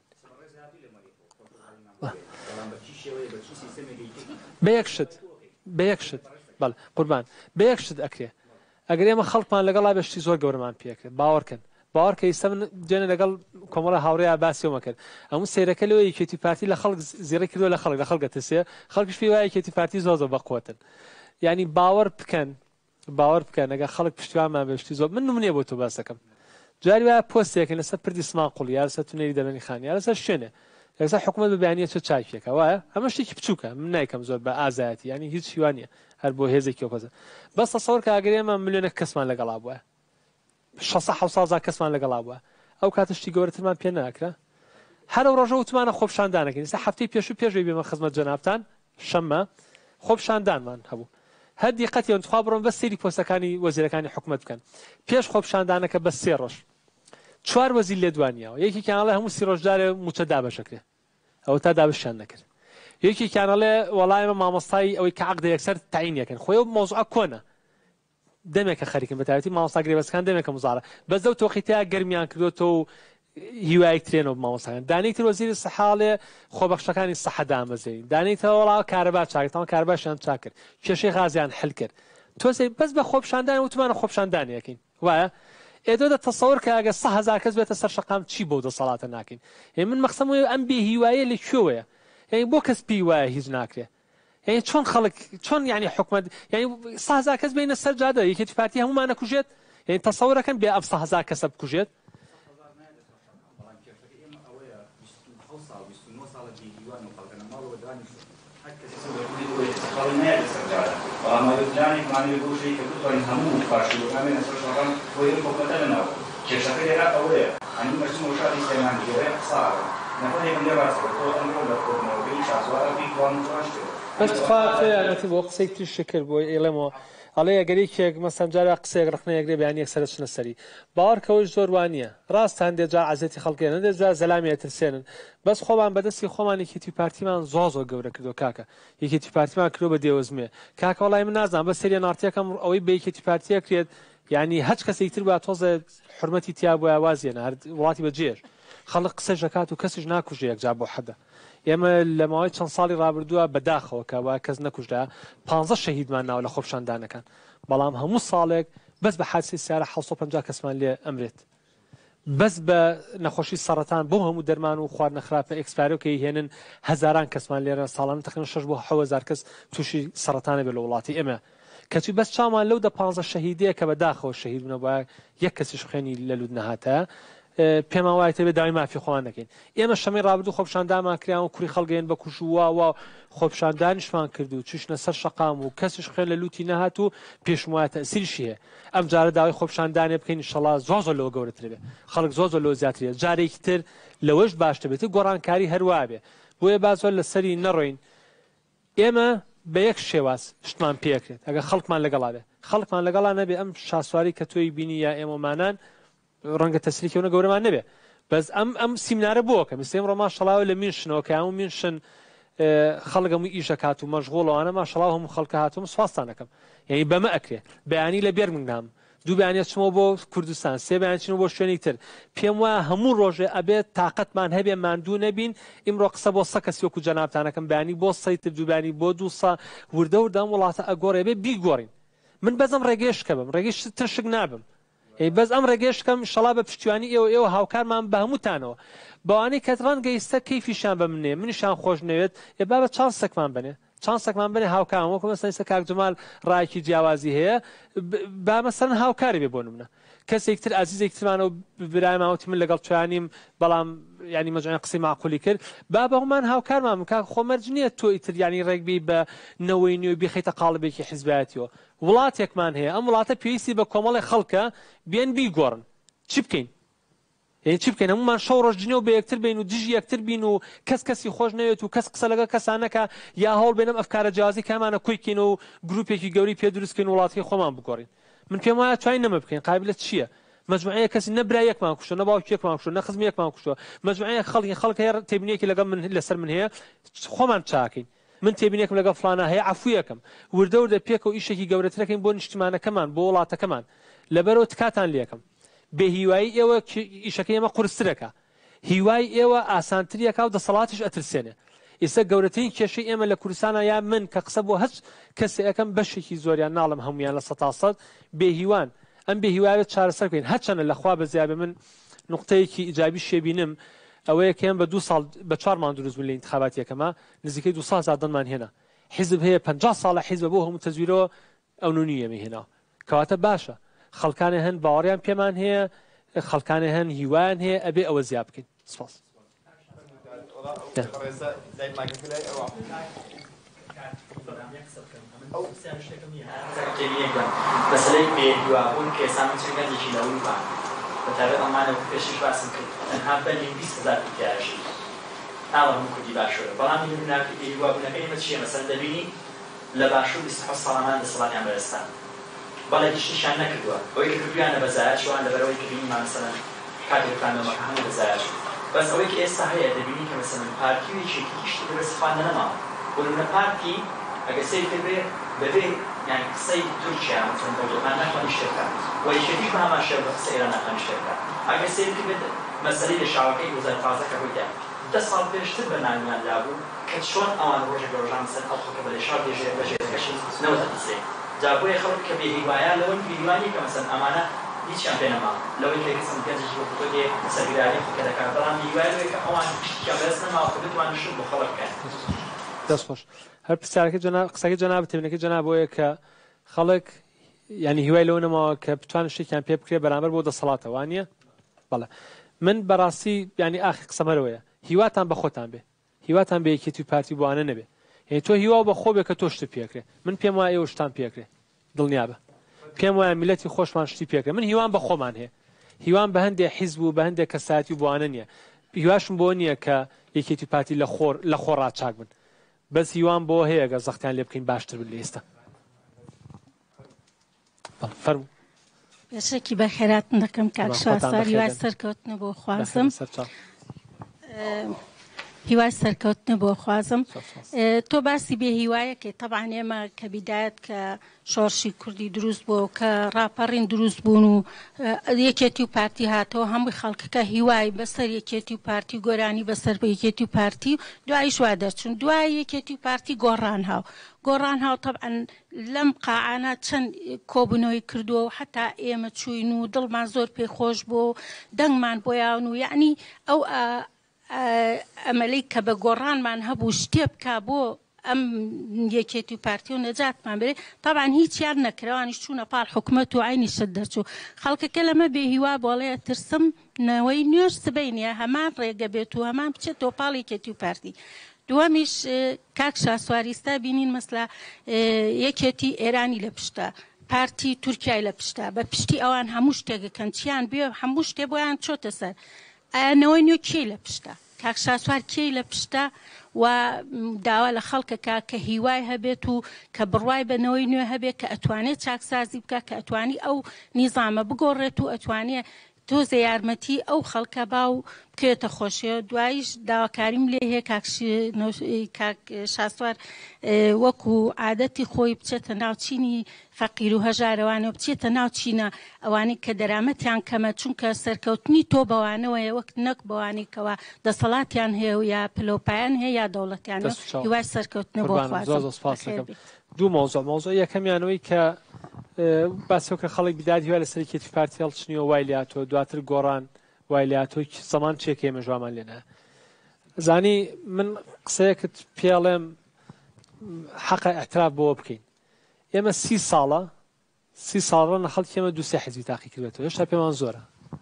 بە یەکشت بە یەکشت بەڵێ قوربان بە یەکشت ئەکرێ ئەگەر ئێمە خەڵکمان لەگەڵا بەشتی زۆر گەورەمان پێکرێت باوەڕکەن باوەڕکە ئێستا من دوێنێ لەگەڵ کۆمەڵە هاوڕێیا باسیەوە کرد ئەموو سیرەکە لەوە یەکێتی پارتی لە خەڵک زیێڕی کردووە لە خەڵک لە خەڵکە تسێ خەڵکیش پێی وایە یەکێتی پارتی زۆر زۆر بەقوتن یعنی باوەڕ بکەن باوەڕ بکەن ئەگەر خەڵک پشتیوانمان بەشتی زۆر من نمونێ بۆ تۆ باس دەکەم جاری وایە پۆستێکن لەسەر پردی سماقوڵ یا لەسەر تونێری دەمەنی خانی یا لەسەر شوێنێ لەسەر حکوومەت بەبیانیە چۆ چای پێکە وایە ئەمە شتێکی بچووکە من نایکەم زۆر بە ئازایەتی ینی هیچ هیوانە هەر بۆ هێزێکی کۆزە بەس تەسەوەر کە ئەگەر ئێمە ملیۆنە کەسمان لەگەڵا بووە شەش سەد حەوت سەد کەسمان لەگەڵا بووە ئەو کاتشتی گەورەترمان پێ ناکرا هەر ئەو ڕۆژە وتمانە خۆپشاندانەکەین ئێستا هەفتەی پێش و پێشەوەی بێمە خزمەت جەنابتان شەممە خۆپشاندانمان هەبوو هەر دیقەتی تخوا بڕۆن بە سەیری پۆستەکانی وەزیرەکانی حکوومەت بکەن پێش خۆپشاندانەکە بە سێ ڕۆژ چوار وەزیر لێ دوانیەوە یەکێکیانڵێ هەموو سی ڕۆژدارێ موچە دابەشەکرێ ئەوە تا دابشیان نەکرد یەکێکیانەڵێ وەڵایمە مامۆستای ئەوەی کە عەقدە یەکسەر تەعین یەکەن خۆی مۆزوعە کۆنە دەمێکە خەریکن بە تایبەتی مامۆستا گرێبەستەکان دەمێکە مزارە بەس دەو تۆقیتیا گەرمیان کردوتەوە و هیوای ترێنەوە مامۆستاکان دانەیەکتر وەزیری سەحاڵێ خۆبەخشەکانی سەحە دامەزێنین دانەیەکتەوە وەڵاوە کارەبا چاکردەوە کارەباشیان چاکرد کێشەی غازیان حل کرد تۆ بەس بە خۆپشاندان وتمانە خۆپشاندانیەکەین وایە ئێدۆ دە تەسەوەر کە ئەگە سە هەزار کەس بێتە سەر شەقام چی بۆ دەسەڵاتە ناکەین من مەقسەم ئەم بێ هیوایە لەکوێوەیە یعنی بۆ کەس پێی وایە هیچ ناکرێ یعنی چۆن خەڵک چۆن یعنی حکومەت یعنی سە هەزار کەس بینە سەر جادە یەکێتی پارتی هەمومان نەکوژێت یعنی تەسەوەرەکەن بێ ئەم سە هەزار کەسە بکوژێت کێشەکە لێرا ئەوەیە ئەنی مەرجم وشاری سلێمان گێرە قساوە نەفەر یەکەم لێ ڕاستەوە تۆ ئەمڕۆ لە کۆبنەوەی شازوارە بی توان توانش کرد بەس خوا یارمەتی بۆ قسەی تریشی کرد بۆ ئێڵێمەوە ئەڵێ ئەگەریکێک مەسەن جارە قسەیەک ڕخنەیەکرێ بەیانی یەکسەرە چنە سەری باوەڕکەوەش زۆر وانە ڕاست هەندێک جا عەزەتی خەڵکێنن هەندێک جا زەلامی ئەترسێنن بەس خۆمان بەدەستی خۆمان یەکێتی پارتیمان زۆ زۆر گەورە کردو کاکە یەکێتی پارتیمان کردو بە دێوەزمێ کاکە وەڵای من نازانم بە سەریە نارتیەکەم ئەوەی بە یەکێتی پارتیە کرێت یعنی هەچ کەسێکتر بە تۆزە حرمەتی تیا بۆ وازیێنە هەر وڵاتی بەجێر خەڵک قسە ژەکات و کەسیش ناکوژێ یەکجا بۆ حەدە ئێمە لە ماوەی چەند ساڵی ڕابردووە بەداخەوە کە وا کەس نەکوژدا پانزە شەهیدمان ناوە لە خۆپشاندانەکان بەڵام هەموو ساڵێک بەس بە حادسەی سیارە حەوت سەد و پەنجا کەسمان لێ ئەمرێت بەس بە نەخۆشی سەرەتان بۆ هەموو دەرمان و خواردنە خراپە ئێکسپایرۆکەی هێنن هەزاران کەسمان لێرە ساڵانە تقریباً شەش بۆ حەوت هەزار کەس تووشی سەرەتانە بێت لە وڵاتی ئێمە کەچی بەس چامان لەو دە پانزە شەهیدەیە کە بەداخەوە شەهید بوونە وایە یەک کەسیش خوێنی لە لود نەهاتە پێمان وایە تەبێت داوای مافی خۆوان نەکەین ئێمە شەمەی ڕابردوو خۆپشاندانمان کراوە و کوڕی خەڵگەیەن بە کوژ وواوە خۆپشاندانیشمان کرد و چشنە سەر شەقام و کەسیش خوێن لە لوتی نەهات و پێشم وایە تەئسیریشی هەیە ئەم جارە داوای خۆپشاندانێ بکەین ئینشەڵا زۆ زۆر لەوە گەورەتر بێ خەڵک زۆ زۆر لەوە زیاترێ جارێکی تر لەوەش باشتر بێت گۆڕانکاری هەروە بێ بۆیە با زۆر لەسەری نەڕۆین ئێمە بە یەک شێواز شتمان پێکرێت ئەگە خەڵکمان لەگەڵا بێ خەڵکمان لەگەڵا نەبێ ئەم شاسواری کە تۆی بینی یا ئێمەمانان ڕەنگە تەسریکەونە گەورەمان نەبێ بەس ئەم ئەم سیمینارە بووە کە میسێم ڕۆ ماشەڵاوە لە مینشنەوە کە هەموو مینشن خەڵک هەمووی ئیشە کات و مەشغوڵەوانە ماشەڵاو هەموو خەڵکە هاتووم سوپاسان دەکەم یعنی بەمە ئەکرێ بەیانی لە بێرمنگام دوو بەیانیە چمەوە بۆ کوردستان سێ بەیان چینەوە بۆ شوێنی تر پێم وایە هەموو ڕۆژێ ئەبێت تااقەتمان هەبێ ماندوو نەبین ئیمڕۆ قسە بۆ سە کەسی وەکو جەنابتانەکەم بەیانی بۆ سەی تر دووبانی بۆ دوو سا وردە وردەم وڵاتە ئەگۆڕێ بێ بیگۆڕین من بەزم ڕێگەیش کە بم ڕێگەیش ترشک نابم بەس ئەم ڕێگەشتکەم شەڵا بە پشتیوانی ئێوە ئێوە هاوکارمان بە هەمووتانەوە بەوانەی کە ڕەنگەیستە کەیفیشان بە منێ منیشان خۆش نەوێت ێ با بە چاند سەکمان بنێ چاند سەکمان بنێ هاوکارم وەکو مەسەڵەن ئێستا کاک جومال ڕایەکی جیاوازی هەیە با مەسەڵەن هاوکاری بێ بۆ نمونە کەسێکتر ئازیزێکترمانەوە برایماوەتی من لەگەڵ توانیم بەڵام ینی مەجموعەن قسەی معقولی کرد با بەڵمان هاوکارمان بکە خۆمەرج نییە تۆ ئیتر ینی ڕێکبی بە نەوەی نوێ بیخەیتە قاڵبێکی حیزبایەتیەوە وڵاتێکمان هەیە ئەم وڵاتە پێویستی بە کۆمەڵی خەڵکە بێن بیگۆڕن چی بکەین یعنی چی بکەین هەمومان شەو ڕۆژ جنێو بە یەکتر بین و دژی یەکتر بین و کەس کەسی خۆش نەوێت و کەس قسە لەگەڵ کەسانەکە یا هەوڵ بێنم ئەفکارە جیازی کامانە کویکەین و گروپێکی گەوری پێ دروستکەین وڵاتی خۆمان بگۆڕین من پێم وایە توانین نەمە بکەین قابلەت چییە مجموعەیە کەسی نەبرا یەکمان کوشتە نە باوکی یەکمان کوشتە نە خزمی یەکمان کوشتە مجموعەیە خەڵکی خەڵک هەیە تێبینیەکی لەگەڵ من لەسەر من هەیە خۆمان چاکەین من تێبینێکم لەگەڵ فلانە هەیە عفویەکەم وردە وردە پێکەوە ئیشێکی گەورەترەکەین بۆ نیشتمانەکەمان بۆ وڵاتەکەمان لەبەرەوە تکاتان لێکم بێ هیوایی ئێوە ئیشەکەی ئێمە قورسترەکە هیوای ئێوە ئاسانتریەکە و دەسەڵاتیش ئەترسێنێ ئێستا گەورەترین کێشەی ئێمە لە کوردستانە یا من کە قسە بۆ هەچ کەسێ ئەەکەم بەشێکی زۆریان ناڵم هەمویان لە سەد بێ هیوان ئەم بێ هیوایێت چارەسەر بکەین هەرچەنە لەخوا بەزیابێ من نقطەیەکی ئیجابی شێبینم ئەوەیە کە ئێم بە دو ساڵ بە چوارمان دروست بوون لە ئینتخاباتی یەکەمە نزیکەی دو ساڵ زادنمان هێنا حیزب هەیە پەنجا ساڵە حیزب بۆ هەموو تەزویرەوە ئەو نونی ئێمە هێنا کەواتە باشە خەڵکانە هەن باوەڕیان پێمان هەیە خەڵکانە هەن هیوایان هەیە ئەبێ ئەوە زیاد بکەین سپاس مەسەلەی بێهیوابوون کێسان چنگەندێکی لەوی بان بەتابێت ئەمانە پێشش باسم کرد تەنها بەنی بیست هەزار تیاژی ناوە هەموو کوردی باشوورە بەڵام بیناکە بێهیوابوونەکەی ئێمە چییە مەسەن دەبینی لە باشوور بیست و حەوت ساڵەمان دەسەڵاتیان بەدەستان بەڵێ هیچیشیان نەکردووە ئەوەی کە کردویانە بەزایە چوان لەبەرەوەی کە بینی مامەسەلەن کاتێکتانەوە هەموو بەزایە بەس ئەوەی کە ئێستا هەیە دەبینی کە مەسەلەن پارتیوێکی هیچی بەس خواندە نەماوە بۆ پارتی ئەگەر سەیر کردێ بەبێ یعنی قسەی تورکیا مثلا بۆدۆخان ناتوانێت شتێک بکات و یەکێتیش بە هەمان شێوە بە قسە ئێران ناتوانێت شتێک بکات ئەگەر سەیر کردێت مەسەلەی لە شاوەکەی دوو هەزار و پانزدە بوویدا دە ساڵ پێشتر بەنامیان دابوو کە چۆن ئەوان ڕۆژێک لە ڕۆژان مثلا ئەو خەڵکە بەلێ شار دێژێ بەژێرگەشی نەوەتە دیسێ جا بۆیە خەڵک کە بێهیوایە لەوەی بێهیوانی کە مثلا ئەمانە هیچیان پێ نەما لەوەی کە کەسم گەنجێکی بۆ فۆتۆگێ سەرگیرایی خەڵکە دەکات بەڵام بێهیوایە لەوەی کە ئەوان هیچیان بەدەست نەماوە کە بتوانن شت بۆ خەڵک بکەن دەست خۆش هەر پرسیارەکە جەناب قسەکە جەناب تێبینەکە جەناب بۆیە کە خەڵک ینی هیوای لەوە نەماوە کە بتوانن شتێکیان پێ بکرێ بەرامبەر بۆ دەسەڵاتە وانە بەڵێ من بەڕاستی ینی ئاخی قسەمەرەوەیە هیواتان بە خۆتان بێ هیواتان بە یەکێتی پارتی بوانە نەبێ هەیە تۆ هیوا بە خۆ بێ کە تۆ شت پێکرێ من پێم وایە ئێوە شتان پێکرێ دڵنیا بە پێم وایە میلەتی خۆشمان شتی پێکرێ من هیوان بە خۆمان هەیە هیوان بە هەندێک حیزب و بە هەندێک کەساتی بوانە نییە هیواشم بۆ نییە کە یەکێتی پارتی لە خۆر لە خۆ ڕاچاک بن بەس هیوان بۆ هەیە گە زەختیان لێ بکەین باشتر بن لە ئێستا فەرموو پێشێکی بە خێراتن دەکەم کاک شاسوار هیوای سەرکەوتنە بۆ خوازم هیوای سەرکەوتنە بۆ خوازم تۆ باسی بێ هیوایەکێ طبعا ئێمە کە بیدایەت کە شۆڕشی کوردی دروست بوو کە ڕاپەڕین دروست بوون و یەکێتی و پارتی هاتەوە هەمووی خەڵکەکە هیوای بەسەر یەکێتی و پارتی گۆرانی بەسەر بە یەکێتی و پارتی و دوایش وا دەرچون دوای یەکێتی و پارتی گۆڕان هاو گۆڕان هاو طبعا لەم قاعانە چەند کۆبوونەوەی کردووە و حتا ئێمە چوین و دڵمان زۆر پێخۆش بوو دەنگمان بۆیان و یعنی ئەو ئەمەلەی کە بە گۆڕانمان هەبوو شتێ بکا بۆ ئەم یەکێتی و پارتی و نەجاتمان برێ طبعا هیچیان نەکرەوانیش چوونە پاڵ حکومەت و عینی شت دەرچوو خەڵکەکە لەمە بێهیوا بۆڵەیە ترسم نەوەی نوێژ سبەینە هەمان ڕێگە بێت و هەمان بچێتەوە پاڵ یەکێتی و پارتی دووەمیش کاک شاسواریستا بینین مەسلا یەکێتی ئێرانی لە پشتە پارتی تورکیای لە پشتە بە پشتی ئەوان هەموو شتێکەکەن چیان بێ هەموو شتێ بۆیان چۆتە سەر ئەنەوەی نوێ کێی لە پشتە کاک شاسوار کێی لە پشتە و داوا لە خەڵکەکە کە هیوای هەبێت و کە بڕوای بنەوەی نوێ هەبێت کە ئەتوانێت چاکسازی بکە کە ئەتوانی ئەو نیزامە بگۆڕێت و ئەتوانێت تۆزە یارمەتی ئەو خەڵکە با و بکرێتە خۆشیەوە دوایش داواکاریم لێ هەیە کاک شاسوار وەکو عادەتی خۆی بچێتە ناوچینی فەقیر و هەژارەوانە بچێتە ناوچینە ئەوانەی کە دەرامەتیان کەمە چونکە سەرکەوتنی تۆ بەوانەوەیە وەک نەک بەوانەی کەوا دەسەڵاتیان هەیە و یا پلۆپایان هەیە یا دەوڵەتیانە هیوای سەرکەوتنە بۆ خوازم دوو مۆزۆ مۆزۆ یەکەمیانەوەی کە باسەوە کە خەڵک بیداد هیوای لەسەر یەکێتی پارتی هەڵچنیەوە وای لاتۆ دواتر گۆڕان وای لاتۆی زەمان چێک ئێمە ژوامان لێنە زانی من قسەیەکت پێڵێم حەقە ئەتراف بۆ بکەین ئێمە سی ساڵە سی ساڵڕە خەڵکی ئێمە دوو سێ حیزبی تاقی کردێتەوە هێشتا پێمان زۆرە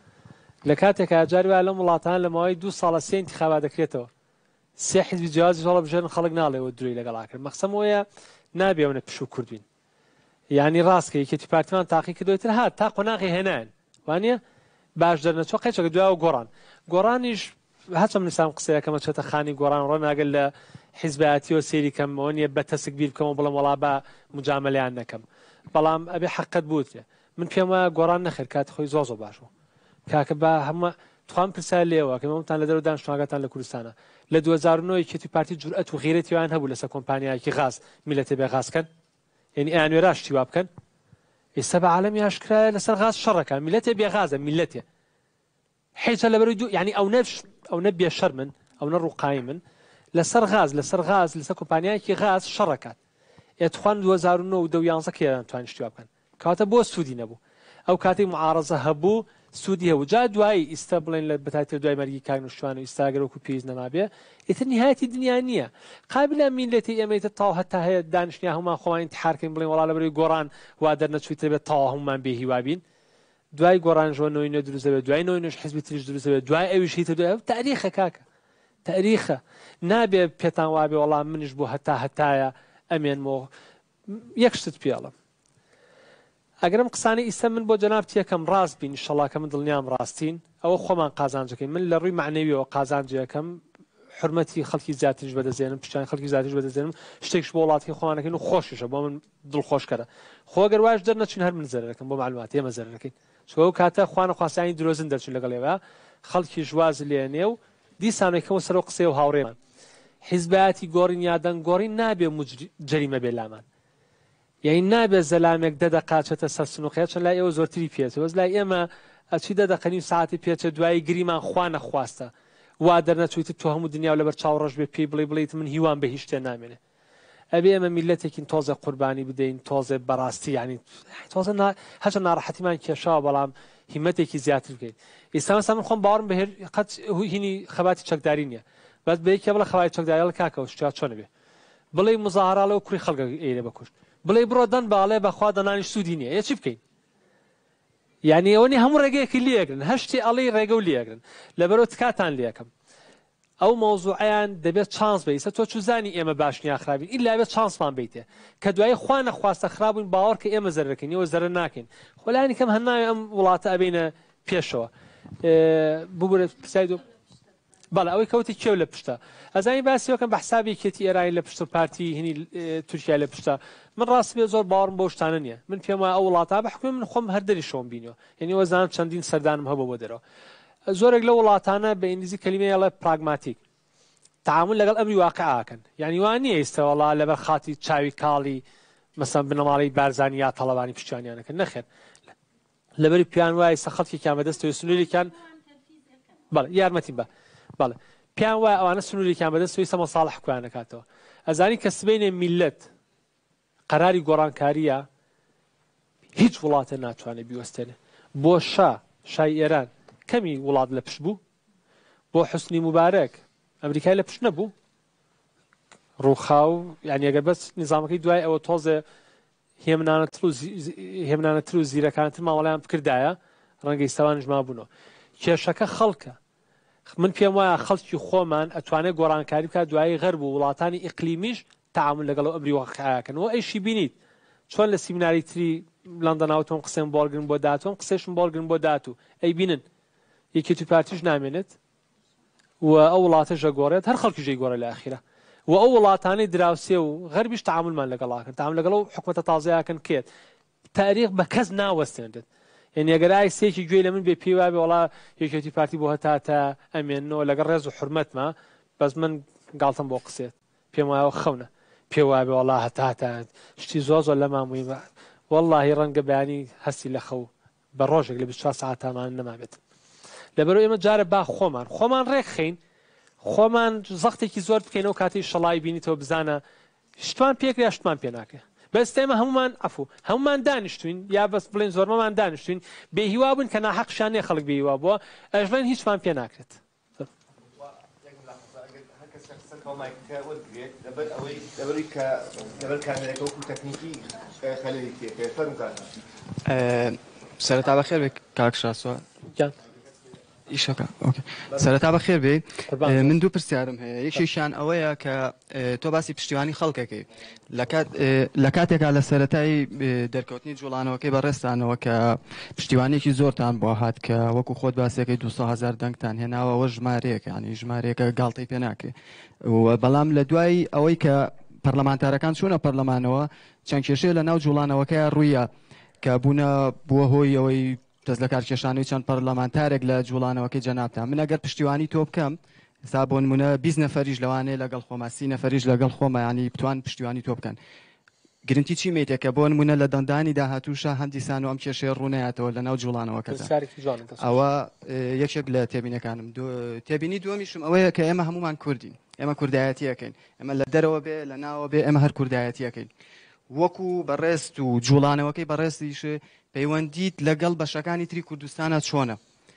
لە کاتێکە جاری وایە لەم وڵاتان لە ماوەی دوو ساڵە سێ ئینتیخابات دەکرێتەوە سێ حیزبی جیازی هەڵە بژێن خەڵک ناڵێەوە دووری لەگەڵا کرد مەقسەم وەیە نابێونە پشوو کوردوین یعنی ڕاستکە یەکێتی پارتیمان تاقی کردوێتتر هات تا قۆناغی هێنان وانە باش دەرنەچۆ قەیچەکە دوایەوە گۆڕان گۆڕانیش هەچەم نیسان قسەیەکەمە چێتە خانی گۆڕان ڕۆناگەل لە حیزبایەتیەوە سێری کەمەوە نیە بە تەسک بیر بکەمەوە بڵم وڵا بە مجامەلیان نەکەم بەڵام ئەبێ حەقت بوتێ من پێم وایە گۆڕان نەخێر کاتی خۆی زۆ زۆ باشەوە کاکە بە هەموو توان پرسیار لێەوە کە مەمتان لە دەرەوە دانیشتوانەکەتان لە کوردستانە لە دوو هەزار و نۆ کێتی پارتی جورئەت و غیرەتیوان هەبوو لەسەر کۆمپانیایەکی غاز میلەتێ بێ غازکەن یعنی ئەیان وێرا شتی وا بکەن ئێستا بە عالەمی ئاشکرایە لەسەر غاز شەڕەکە میلەتێ بێ غازە میلەتێ حیجە لەبەرەوەی دوو یعنی ئەو نەف ئەو نە بێشەر من ئەو نە ڕووقای من لەسەر غاز لەسەر غاز لەسەر کۆمپانیایەکی غاز شەڕەکات ئێتخوان دوو هەزار و نۆ و دە و یانزە کێران توانین شتی وا بکەن کەواتە بۆ سوودی نەبوو ئەو کاتێک معارەزە هەبوو سوودی هەبوو جا دوایی ئیستا بڵێن لە بەتایتر دوای مەرگی کاک نوشتوان و ئیستاگەرەوەکو پێویست نەمابێ ئیتر نهایەتی دنیا نییە قابلە میلەتی ئێمەیتە تاو هەتا هەیە دانیشتنیا هەمومان خۆمان انتحارکەین بڵێن وەڵا لەبەرەوەی گۆڕان وا دەرنەچوویتر بێت تاوا هەمومان بێ هیوابین دوای گۆڕانژەوە نۆی نۆ دروستەبێت دوای نۆی نۆش حیزبی تریش دروستەبێت دوای ئەویش هیتر دوای تاریخە کاکە تاریخە نابێ پێتان وابێ وەڵام منیش بۆ هەتا هەتایە ئەمێنمەوە یەک شتت پێڵم ئەگەرم قسانی ئیسە من بۆ جەناب تێکەم ڕاست بین ئینشەڵا کە من دڵنیام ڕاستین ئەوە خۆمان قازانجەکەین من لە ڕووی معنەویەوە قازانجەکەم حرمەتی خەڵکی زیاتریش بەدەزێنم پشتیان خەڵکی زیاتریش بەدەزێنم شتێکش بۆ وڵاتی خۆمانەکەین و خۆشیشە بۆ من دڵخۆشکەرە خۆ ئەگەر واش دەرنەچین هەر من زەرەکەم بۆ معلومات ئێمە زەرەکەین چۆ ئەو کاتە خوانە خواسانی درۆزن دەرچون لەگەڵێەوە خەڵکی ژواز لێنێ و دیسانێکەوە سەرەوە قسەی و هاوڕێمان حیزبایەتی گۆڕین یادەن گۆڕین نابێ جەریمە بێ لامان یعنی نابێت زەلامێک دە دەقاچێتە سەر سنووقەیە چەند لای ئێوە زۆرتری پێێتەوە لای ئێمە ئەچی دە دەقەنی و ساعتی پێچێت دوایی گریمان خوا نەخواستە وا دەرنەچویتت تۆ هەموو دنیا لەبەر چاوەڕۆژ بێ پێی بڵێ بڵیت من هیوان بە هیچ شتێ نامێنێ ئەبێ ئێمە میلەتێکین تۆزە قوربانی بدەین تۆزێ بەڕاستی ینی تۆزە هەچە ناڕەحەتیمان کێشاوە بەڵام هیمەتێکی زیاتر بکەین ئێستا مەسا من خۆم باوەڕم بەهێر قەت هینی خەباتی چەکداری نییە بەس بە یەکێ بڵێ خەباتی چەکداری لە کاکەوە شتیا چۆنە بێ بڵێ مزاهرە لەوە کوڕی خەڵکە ئێرە بکوشت بڵێ بڕۆ دەن باڵێ بەخوا دەنانیش سوودی نییە یە چی بکەین یعنی ئەوەنی هەموو ڕێگەیەکی لێگرن هەشتی ئەڵی ڕێگە و لێگرن لەبەرەوە تکاتان لێکم ئەو مۆزوعیان دەبێت چانس بێ ئێستا تۆ چوزانی ئێمە باشنیا خراپین ئیلا بێت چانسمان بیتێ کە دوای خوا نەخواستە خراپبووین باوەڕ کە ئێمە زەرەکەین ئێوە زەرە ناکەین خۆلانی کەم هەناوی ئەم وڵاتە ئەبینە پێشەوە ببورێت پرسیای دوو بەڵێ ئەوەی کەوتی کێو لە پشتە ئەزانی باسیەوەکەم بە حسابی کێتی ئێرانی لە پشت و پارتی هینی تورکیا لە پشتە من ڕاست بێ زۆر باوەڕم بۆ شتانە نییە من پێم وایە ئەو وڵاتە بە حکومت من خۆم هەردەری شۆم بینەوە یعنی وەزانم چەندین سەردانم هەبوو بۆ دەرەوە زۆرێک لە وڵاتانە بە ئینگلیزی کەلیمەیە ئەڵێ پراگماتیک تعامل لەگەڵ ئەمری واقعاکەن یعنی وان نییە ئێستا وەڵا لەبەر خاتی چاوی کاڵی مەسەن بنەماڵی بارزانانی یا تەڵەبانی پشتیوانیانەکەن نەخێن لەبەری پیان وایە سە خەڵکێکیان بەدەستەوە سنووریان بەڵێ یارمەتی بە بەڵێ پیان وایە ئەوانە سنووریان بەدەستەوەی سە مەساڵح حکویان دەکاتەوە ئەزانی کە سبەینێ میلەت قەراری گۆڕانکاریە هیچ وڵاتە ناتوانێت بیوەستێنێ بۆ شا شای ئێران کەمی وڵات لە پشت بوو بۆ حوسنی موبارەک ئەمریکای لە پشت نەبوو ڕووخاو یعنی ئەگەر بەس نیزامەکەی دوای ئەوە تۆزێ هێمنانەتر و زیرەکانتر ماوەڵیان بکردایە ڕەنگە ئێستاوانیش مابوونەوە کێشەکە خەڵکە من پێم وایە خەڵکی خۆمان ئەتوانێت گۆڕانکاری بکات دوایی غەرب و وڵاتانی ئیقلیمیش تعامل لەگەڵ ئەمری واقعەکەنەوە ئەیشی بینیت چۆن لە سیمیناری تری لەندەناوتۆم قسەم بۆڵگرن بۆ داتۆم قسەشم بۆڵگرن بۆ داتوو ئەی بینن یەکێتی پارتیش نامێنێت و ئەو وڵاتە ژەگۆڕێت هەر خەڵکی ژەی گۆڕە لە ئاخیرە و ئەو وڵاتانەی دراوسێ و غەربیش تعاملمان لەگەڵاکەن تعامل لەگەڵ ئەو حکومەتە تازەیەکەن کێت تاریخ بە کەس ناوەستێنرێت یعنی ئەگەر ئای سێکی گوێی لە من بێ پێی وابێ وڵا یەکێتی پارتی بۆ هەتاتە ئەمێنەوە لەگەڵ ڕێز و حرمەتمە بەس من گاڵتم بۆ قسێت پێم وایەوە خەونە پێ وابێ وڵا هەتاتە شتی زۆر زۆر لە مامووی وەڵڵاهی ڕەنگە بەیانی هەستی لە خەو بە ڕۆژێک لە بیست و چوار ساعتامان نەمابێت لەبەرەوەی ئێمە جارە با خۆمان خۆمان ڕێکخەین خۆمان زەختێکی زۆر بکەینەوە کاتی شەڵای بینیتەوە بزانە شتمان پێکرا شتمان پێ ناکە بەس ئێمە هەمومان ئەفو هەمومان دانیشتوین یا بەس بڵێن زۆرمەمان دانیشتوین بێهیوا بوون کە ناحەقشان نێ خەڵک بێهیوا بووە ئەژڵێن هیچمان پێ ناکرێت سەرەتا بەخێر بێ کاک شاسوە ئیشەکە سەرەتا بەخێر بێ من دوو پرسیارم هەیە یەکێکیان ئەوەیە کە تۆ باسی پشتیوانی خەڵکەکەی لە کاتێکا لە سەرەتای دەرکەوتنی جوڵانەوەکەی بەڕێستانەوە کە پشتیوانێکی زۆرتان بۆ هات کە وەکو خۆت باسیەکەی دوو هەزار دەنگتان هێناوە ئەوە ژمارەیەک ینی ژمارەیەکە گاڵتەی پێ ناکرێت بەڵام لە دوای ئەوەی کە پەرلەمانتارەکان چوونە پەرلەمانەوە چەند کێشەیە لە ناو جوڵانەوەکەی ڕوویە کە بوونە بووە هۆی ئەوەی دەست لە کارکێشانەوەی چەند پەرلەمانتارێک لە جوڵانەوەکەی جەنابتان من ئەگەر پشتیوانی تۆ بکەم ئێستا بۆ نمونە بیست نەفەریش لەوانەیە لەگەڵ خۆمە سی نەفەریش لەگەڵ خۆمە ینی بتوان پشتیوانی تۆ بکەن گرنگی چی مێتێکە بۆ نمونە لە دەندانی داهاتووشە هەندیسان و ئەم کێشەیە ڕوونەیەتەوە لەناو جوڵانەوەکەدا ئەوە یەکێک لە تێبینەکانم تێبینی دووەمیشم ئەوەیە کە ئێمە هەمومان کوردین ئێمە کوردایەتیەکەین ئێمە لە دەرەوە بێ لە ناوە بێ ئێمە هەر کوردایەتیەکەین وەکو بەڕێست و جوڵانەوەکەی بەڕێستیش پەیوەندیت لەگەڵ بەشەکانی تری کوردستانە چۆنە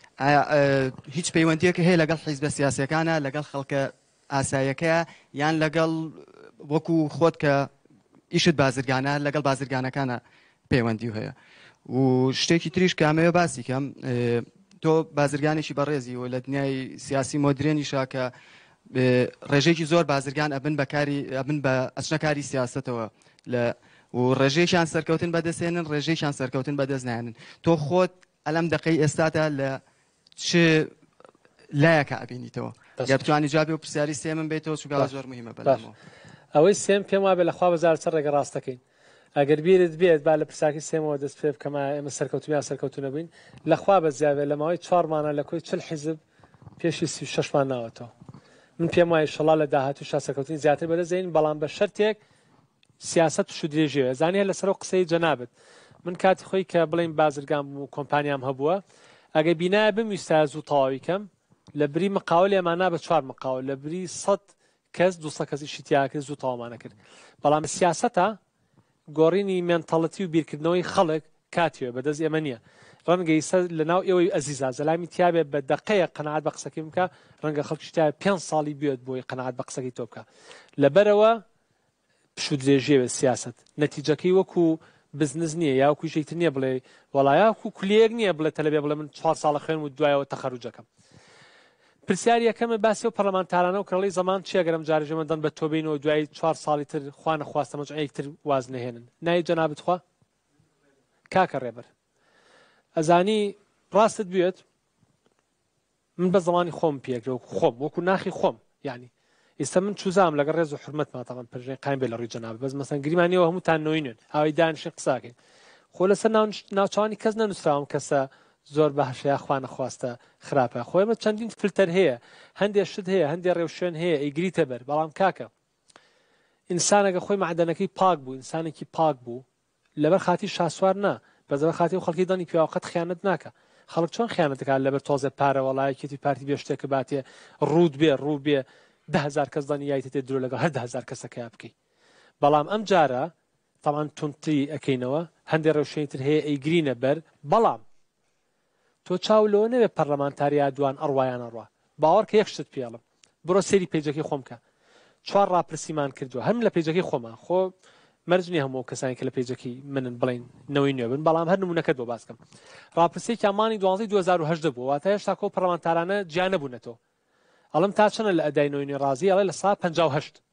هیچ پەیوەندیەکە هەیە لەگەڵ حیزبە سیاسەکانە لەگەڵ خەڵکە ئاسایەکەیە یان لەگەڵ وەکو خۆت کە ئیشت بازرگانە لەگەڵ بازرگانەکانە پەیوەندی هەیە و شتێکی تریش کامەوە باسی کەم تۆ بازرگانێکی بەڕێزی و لە دنیای سیاسی مۆدرێنیشا کە ڕێژێکی زۆر بازرگان ئەبن بەکاری ئەبن بە ئەچنەکاری سیاستەوە لە و ڕێژێکیان سەرکەوتن بەدەستێنن ڕێژێکیان سەرکەوتن بەدەستنێنن تۆ خۆت ئەلەم دقەی ئێستادا لە چ لایەکە ئەبینیتەوە گە بتوانی جوابی و پرسیاری سێمم بێتەوە چونکە زۆر مهمە بەلامەوە ئەوەی سێم پێم وابێ لەخوا بەزار چ ڕێگە ڕاستەکەین ئەگەر بیرت بێت با لە پرساکی سێمەوە دەست پێ بکەمە ئێمە سەرکەوتومیان سەرکەوتونە بووین لەخوا بەزیاوێ لە ماوەی چوارمانە لە کۆی چل حیزب پێشی سی شەشمان ناوەتەوە من پێم وایە ئینشەڵا لە داهاتوو شا سەرکەوتنی زیاتر بەدەستێنین بەڵام بە شەرتێک سیاست شو درێژێوە زانیە لەسەر قسەی جەنابەت من کاتی خۆی کە بڵین بازرگان و کۆمپانیام هەبووە ئەگە بینایە بمویستە زوو تەواوی کەم لە بری مقاول ئێمانە بە چوار مقاول لە بری سەد کەس دووسە کەسی شتیا کرد زوو تەوامانە کرد بەڵام سیاسەتە گۆڕینی مێنتەڵەتی و بیرکردنەوەی خەڵک کاتیوە بەدەست ئێمە نییە ڕەنگە ئیسە لە ناو ئێوەی ئەزیزا زەلامی تیاابێ بە دقەیە قەنەعات بە قسەکەی بکە ڕەنگە خەڵکی شتیا پێنج ساڵی بێت بۆی قەنەعات بە قسەکەی تۆ بکە لەبەرەوە پشو درێژێوە سیاست نەتیجەکەی وەکو بزنس نییە یا وەکو شێکتر نییە بڵێ وەڵایە وەکو کولێک نییە بڵێ تەلەبێ بڵێ من چوار ساڵە خوێن و دوایەوە تەخەروجەکەم پرسیاری یەکەمە باسی و پەرلەمانتارانە و کڕڵی زەمان چیەگەرم جارێژەمە دەن بە تۆبینەوە دوای چوار ساڵی تر خوا نەخواستەمە یەکتر واز نەهێنن نای جەنابەت خوا کاکە ڕێبەر ئەزانی ڕاستت بێت من بە زمانی خۆم پێکرێ خۆم وەکو ناخی خۆم یعنی ئێستا من چوزام لەگە ڕێز و حرمەتمان تاوان پرژێ قایم بێ لە ڕووی جەنابەت بەس مەسەن گریمانیەوە هەمووتان نۆینێن ئاوای دانیشی قساکەین خۆ لەسەر ناوچوانی کەس نەنووسراوم کەسە زۆر بەهشەیە خوا نەخواستە خراپە خۆیمە چەندین فلتەر هەیە هەندێک شت هەیە هەندێک ڕێوشێن هەیە ئەیگریتە بەر بەڵام کاکە ئینسانەکە خۆی معدەنەکەی پاک بوو ئینسانێکی پاک بوو لەبەر خاتی شاسوار نا بەزەبەر خاتی و خەڵکی دەنی پیاوەقەت خیانەت ناکە خەڵک چۆن خیانەتەکە لەبەر تۆزە پارە وەڵایەتی پارتی بێ شتێکە باتێ ڕوود بێ ڕوو بێ ده هزار کەس دەنی یایتە تێ درۆ لەگەڵ هەر ده هزار کەسەکە بکەی بەڵام ئەم جارە تەمان تونتری ئەەکەینەوە هەندێک ڕێوشێنتر هەیە ئەیگرینە بەر بەڵام تۆ چاو لەوە نەوێ پەرلەمانتاریا دوان ئەڕوایان ئەڕوا باوەڕ کە یەک شت پێڵم بڕۆ سێری پێیجەکەی خۆم کە چوار ڕاپرسیمان کردووە هەم لە پێیجەکەی خۆمان خۆ مەرجنی هەموو کەسانی کە لە پێیجەکەی منن بڵین نەوەی نوێ بن بەڵام هەر نمونەکەت بۆ باسکەم ڕاپرسێکی ئامانی دوازدەی دوو هەزار و هەژدە بوو واتە هێشتا کۆ پەرلەمانتارانە جیا نەبوونەتەوە ئەڵم تا چەنە لە ئەدای نەوەی ڕازی ئەڵێ لە سا پەنجاو و هەشت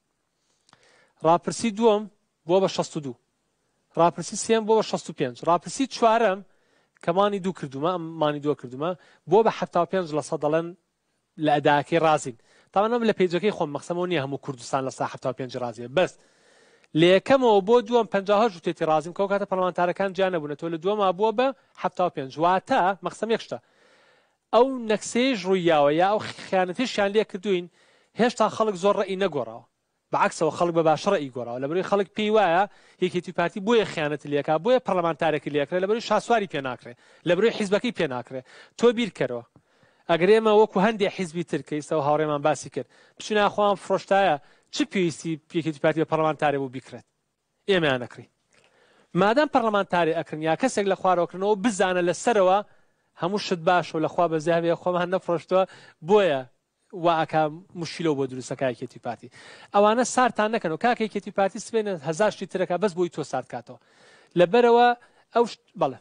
ڕاپرسی دووەم بۆ بە شەست و دوو ڕاپرسی سێم بۆ بە شەست و پێنج ڕاپرسی چوارەم کەمانی دوو کردومە ئەم مانی دووە کردومە بۆ بە حەفتا و پێنج لە سەد دەڵێن لە ئەداکەی ڕازین تاوانم لە پێیجەکەی خۆم مەخسەمەوە نییە هەموو کوردستان لە سا حەفتا و پێنج ڕازیە بەس لە یەکەمەوە بۆ دووەم پەنجا و هەشت تێتی ڕازیم کە کاتە پەرلەمانتارەکان جیا نەبوونەتەوە لە دووەما بووە بە حەفتا و پێنج واتە مەخسەم یەک شتە ئەو نەکسەیەش ڕوویاوە یا ئەو خیانەتیشیان لێ کردوین هێشتا خەڵک زۆر ڕێی نەگۆڕاوە بەعکسەوە خەڵک بە باشە ڕێی گۆڕاوە لەبەرەوەی خەڵک پێی وایە یەکێتی پارتی بۆیە خیانەت لێکا بۆیە پەرلەمانتارێکی لێکرێت لەبەرەوەی شاسواری پێ ناکرێت لەبەرەوەی حیزبەکەی پێ ناکرێت تۆ بیرکەرەوە ئەگەر ئێمە وەکو هەندێک حیزبی تر کە ئێستا هاوڕێمان باسی کرد بچونە خۆیان فرۆشتایە چ پێویستی یەکێتی پارتی بە پەرلەمانتارێ بوو بیکرێت ئێمەیان نەکڕی مادام پەرلەمانتاری ئەکرن یا کەسێک لە خوارەوەکردنەوە بزانە لەسەرەوە هەموو شت باش و لەخوا بەزیابێ خۆمان نەفرۆشتووە بۆیە واکە مشکلەوە بۆ دروستەکە یەکێتی پارتی ئەوانە سارتان نەکەن و کاکە یەکێتی پارتی سبێنە هەزار شتی ترەکە بەس بۆی تۆ سارد کاتەوە لەبەرەوە ئەو بەڵێ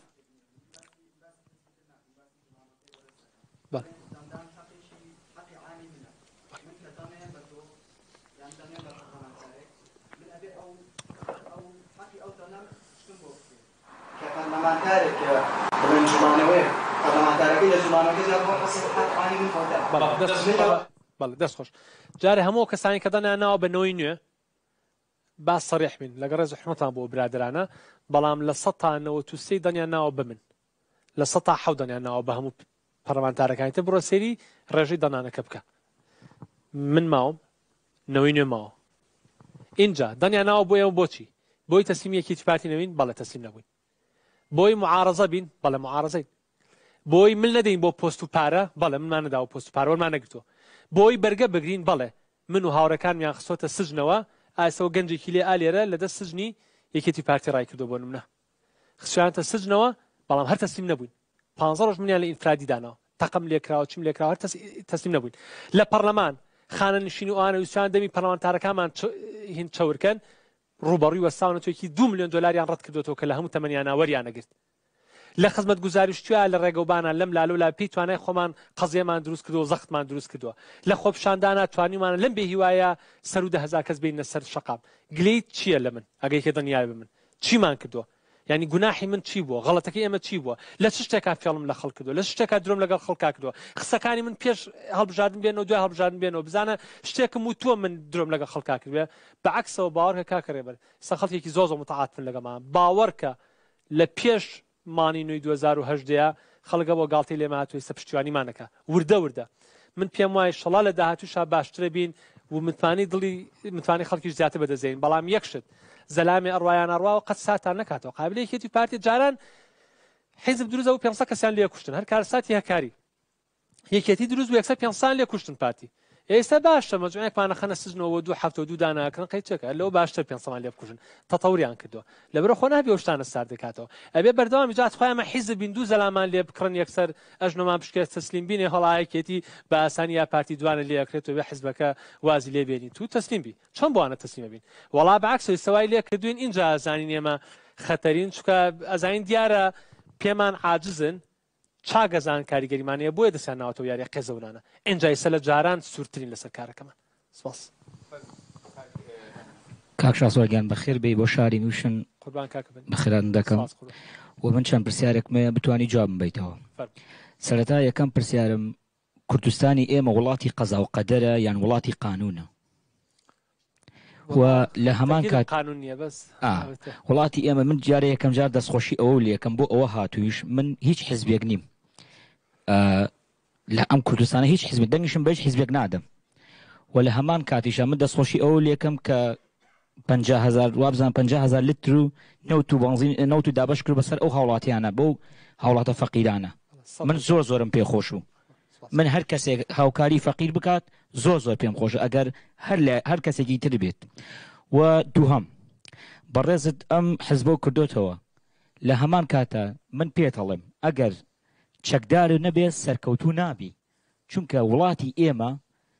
پەرلەمانتارێک کە بڵێن جوڵانەوەی پەرلەمانتارەکەی لە جوڵانەکە جار بۆ حەسەب حەقانی من کەوتە بەڵێ دەست خۆش جارێ هەموو کەسانی کە دەناناوە بەنەوەی نوێ با سەریح بین لەگە ڕێز و حرمەتان بۆ برادرانە بەڵام لە سەد تا نەوەت و سێی دەنیان ناوە بە من لە سە تا حەوت دەنیانناوە بە هەموو پەرلەمانتارەکانی تر بڕۆ سێری ڕێژەی دەنانەکە بکە من ماوم نەوەی نوێ ماوە اینجا دەنیانناوە بۆ ئێوە بۆچی بۆی تەسلیم یەکێتی پارتی نەوین بەڵێ تەسلیم نەبووین بۆی معارەزە بین بەڵێ معارەزەین بۆی مل نەدەین بۆ پۆست و پارە بەڵێ منمان نەداوە پۆست و پارەوەمان نەگرتووە بۆی بەرگە بگرین بەڵێ من و هاوڕەکانمیان خستۆتە سژنەوە ئاسەوە گەنجێکی لێ ئالێرە لەدەست سژنی یەکێتی پارتی ڕای کردو بۆ نمونە خشیانتە سژنەوە بەڵام هەر تەسلیم نەبووین پانزە ڕۆژ منیان لە ئینفرادی داناوە تەقم لێکراوە چیم لێکراوە هەر تەسلیم نەبووین لە پەرلەمان خانە نشین و ئانە ویسیان دەمی پەرلەمانتارەکانمان هین چاورکەن ڕوبەڕووی وەستاونە توێکی دو میلیۆن دۆلاریان ڕەت کردوەوە کە لە هەموو تەمەنیانە وەریان نەگرت لە خزمەت گوزاریشتووە لە ڕێگەوبانە لەم لالە و لا پێی توانای خۆمان قەزیەمان دروست کردو و زەختمان دروست کردووە لە خۆپشاندانە توانیمانە لەم بێ هیوایە سەر و دە هەزار کەس بینە سەر شەقام گلەیت چییە لە من ئەگەی کە دڵنیای بە من چیمان کردووە ینی گوناحی من چی بووە غەڵەتەکەی ئێمە چی بووە لە چ شتێکا فێڵم لە خەڵک کردووە لە شتێکا درۆم لەگەڵ خەڵکا کردووە قسەکانی من پێش هەڵبژاردن بێنەوە دوای هەڵبژاردن بێنەوە بزانە شتێکم و تۆ من درۆم لەگەڵ خەڵکا کردوێ بەعکسەوە باوەڕکە کاکەڕێبەر سە خەڵکێکی زۆر زۆر متعاتفن لەگەڵمان باوەڕکە لە پێش مانی نوێی دوو هەزار و هەژدەیە خەڵگە بۆ گاڵتەی لێمە هاتووی سە پشتیوانیمانەکە وردە وردە من پێم وایە شەڵا لە داهاتووشا باشترە بین و متمانی دڵی متمانی خەڵکیش زیاتر بەدەزێن بەڵام یەکشت زەلامی ئەڕوایان ئەڕواوە قەت ساتان نکاتەوە قابلەیەکێتی پارتی جاران حیزب دروستە و پێنج سەد کەسیان لێ کوشتن هەر کارساتی هەکاری یەکێتی دروست و یەکسەد پێنج لێ کوشتن پارتی ئێستا باشە مەجموعەیەکمانە خەنە سزنەوە دوو هەفتە و دوو داناکردن قەیچێکە لەوە باشتر پێنج سەد لێ بکوژن تەتەوریان کردووە لەبەرە خۆ نابێ شتانە سار دەکاتەوە ئەبێ بەردەوامی جات خۆیانمە حیزب بین دوو زەلامان لێ بکڕن یەکسەر ئەژنۆمان پشکێت تەسلیم بینێ هەڵایەکێتی بە ئاسانی یا پارتی دوانە لێ ئەکرێتەوە بێ حیزبەکە وازی لێ بێنی تو تەسلیم بی چۆن بۆوانە تەسلیمە بین وەڵا بەعکسەوەی سەوای لێ کردوین اینجا ئەزانین ئێمە خەتەرین چکە ئەزانین دیارە پێمان عاجزن چاگەزان کاریگەریمانەیە بۆیە دەستیان ناوەتەوە یاریە قێزەونانە ئەنجای سە لە جاران سوورترین لەسەر کارەکەمان سپاس کاک شاسوارگیان بەخێر بێ بۆ شاری نووشن بەخێران دەکەم و من چەند پرسیارێکمە بتوانی جوابم بیتەوە سەرەتا یەکەم پرسیارم کوردستانی ئێمە وڵاتی قەزا و قەدەرە یان وڵاتی قانونە و لە هەمان کات وڵاتی ئێمە من جارە یەکەم جار دەستخۆشی ئەوە لە یەکەم بۆ ئەوە هاتوویش من هیچ حزبێک نیم لە ئەم کوردستانە هیچ حزب دەنگشم بەش حزبێک نادەم و لە هەمان کاتیشە من دەستخۆشی ئەوە لە یەکەم کە پەنجا هەزار وابزان پەنجا هەزار لتر و نەوت و بەنزین نەوت و دابەش کرد بەسەر ئەو هاوڵاتیانە بەو هاوڵاتە فەقیرانە من زۆر زۆرم پێخۆش و من هەر کەسێک هاوکاری فەقیر بکات زۆر زۆر پێم خۆشە ئەگەر هەر کەسێکی تر بێت و دووهەم بەڕێزت ئەم حزبە کردوتەوە لە هەمان کاتە من پێتەڵێم ئەگەر چەکدار نەبێت سەرکەوتوو نابی چونکە وڵاتی ئێمە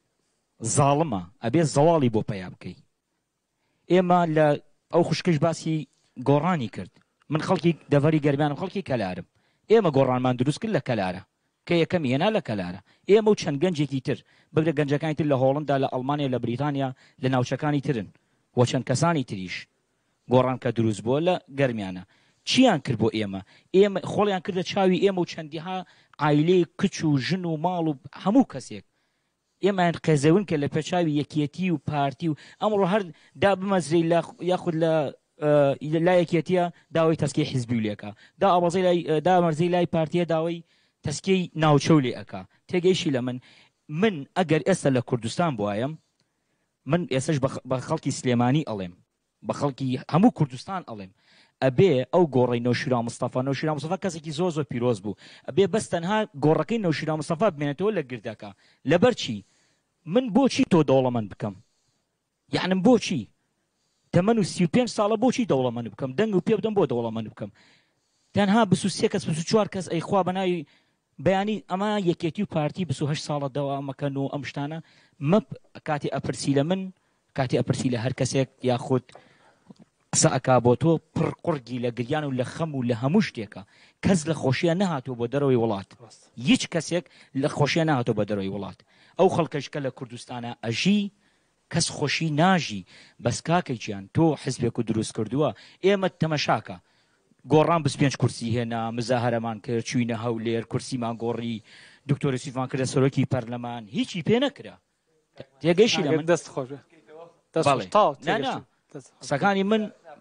زاڵمە ئەبێت زەواڵی بۆ پەیا بکەی ئێمە لە ئەو خوشکش باسی گۆڕانی کرد من خەڵکی دەڤەری گەرمیانم خەڵکی کەلارم ئێمە گۆڕانمان دروست کرد لە کەلارە کە یەکەم هێنا لە کەلارە ئێمە و چەند گەنجێکی تر بگرە گەنجەکانی تر لە هۆڵندا لە ئەڵمانیا لە بریتانیا لە ناوچەکانی ترن و چەند کەسانی تریش گۆڕان کە دروست بووە لە گەرمیانە چیان کرد بۆ ئێمە ئێمە خۆڵیان کردە چاوی ئێمە و چەندیها عایلەی کچ و ژن و ماڵ و هەموو کەسێک ئێمەیان قێزەون کە لە پێچاوی یەکێتی و پارتی و ئەمڕۆ هەر دا بمەزرەی یاخود لە لا یەکێتیە داوای تەسکەی حیزبی لێکە دا ئەوەزەی دا مەرزەی لای پارتیە داوای تەسکەی ناوچەو لێ ئەکا تێگەیشی لە من من ئەگەر ئێستا لە کوردستان بوایم من ئێستش بە خەڵکی سلێمانی ئەڵێم بە خەڵکی هەموو کوردستان ئەڵێم ئەبێ ئەو گۆڕی نەوشیرا مستەفا نەوشیرا مستەفا کەسێکی زۆر زۆر پیرۆز بوو ئەبێ بەس تەنها گۆڕەکەی نەوشیرا مستەفا بمێنێتەوە لە گردەکە لەبەر چی من بۆچی تۆ دەوڵەمەند بکەم یعنم بۆچی تەمەن و سی و پێنج ساڵە بۆچی دەوڵەمەند بکەم دەنگ و پێ بدەم بۆ دەوڵەمەند بکەم تەنها بیست و سێ کەس بیست و چوار کەس ئەیخوا بەناوی بەیانی ئەمە یەکێتی و پارتی بیست و هەشت ساڵە دەوامەکەن و ئەم شتانە مەپ کاتی ئەپرسی لە من کاتی ئەپرسی لە هەر کەسێک یاخود قسە ئەکا بۆ تۆ پڕ قوڕگی لە گریان و لە خەم و لە هەموو شتێکە کەس لە خۆشیە نەهاتوە بۆ دەرەوەی وڵات هیچ کەسێک لە خۆشیە نهاتۆ بە دەرەوەی وڵات ئەو خەڵکەشکە لە کوردستانە ئەژی کەس خۆشی ناژی بەس کاکەیان تۆ حزبێک و دروست کردووە ئێمە تەمەشاکە گۆڕان بیست و پێنج کورسی هێنا مزاهرەمان کرد چوینە هەولێر کورسیمان گۆڕی دکتۆر یوسیفمان کردە سەرۆکی پەرلەمان هیچی پێ نەکرا تێگەیشی لە من دەست خۆش قسەکانی من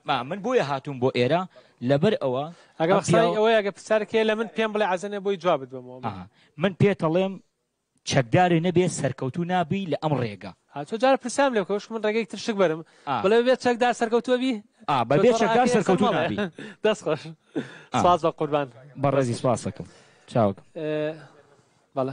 من بۆیە هاتووم بۆ ئێرە لەبەر ئەوە ئەگە قسەی ئەوەی ئەگە پرسیارێکە لە من پێم بڵێ عەزەنێ بۆی جوابت بمەوە من پێتەڵێم چەکدارێ نەبێ سەرکەوتوو نابی لە ئەم ڕێگە تۆ جارە پرسیام لێ بکەوش من ڕێگەی ترشک بەرم بڵێ بێت چەکدار سەرکەوتووە بی بەبێ چەکدار سەرکەوتوو نابی دەست خۆش سپاس بە قوربان بەڕێزی سپاس دەکەم چاوک بەڵێ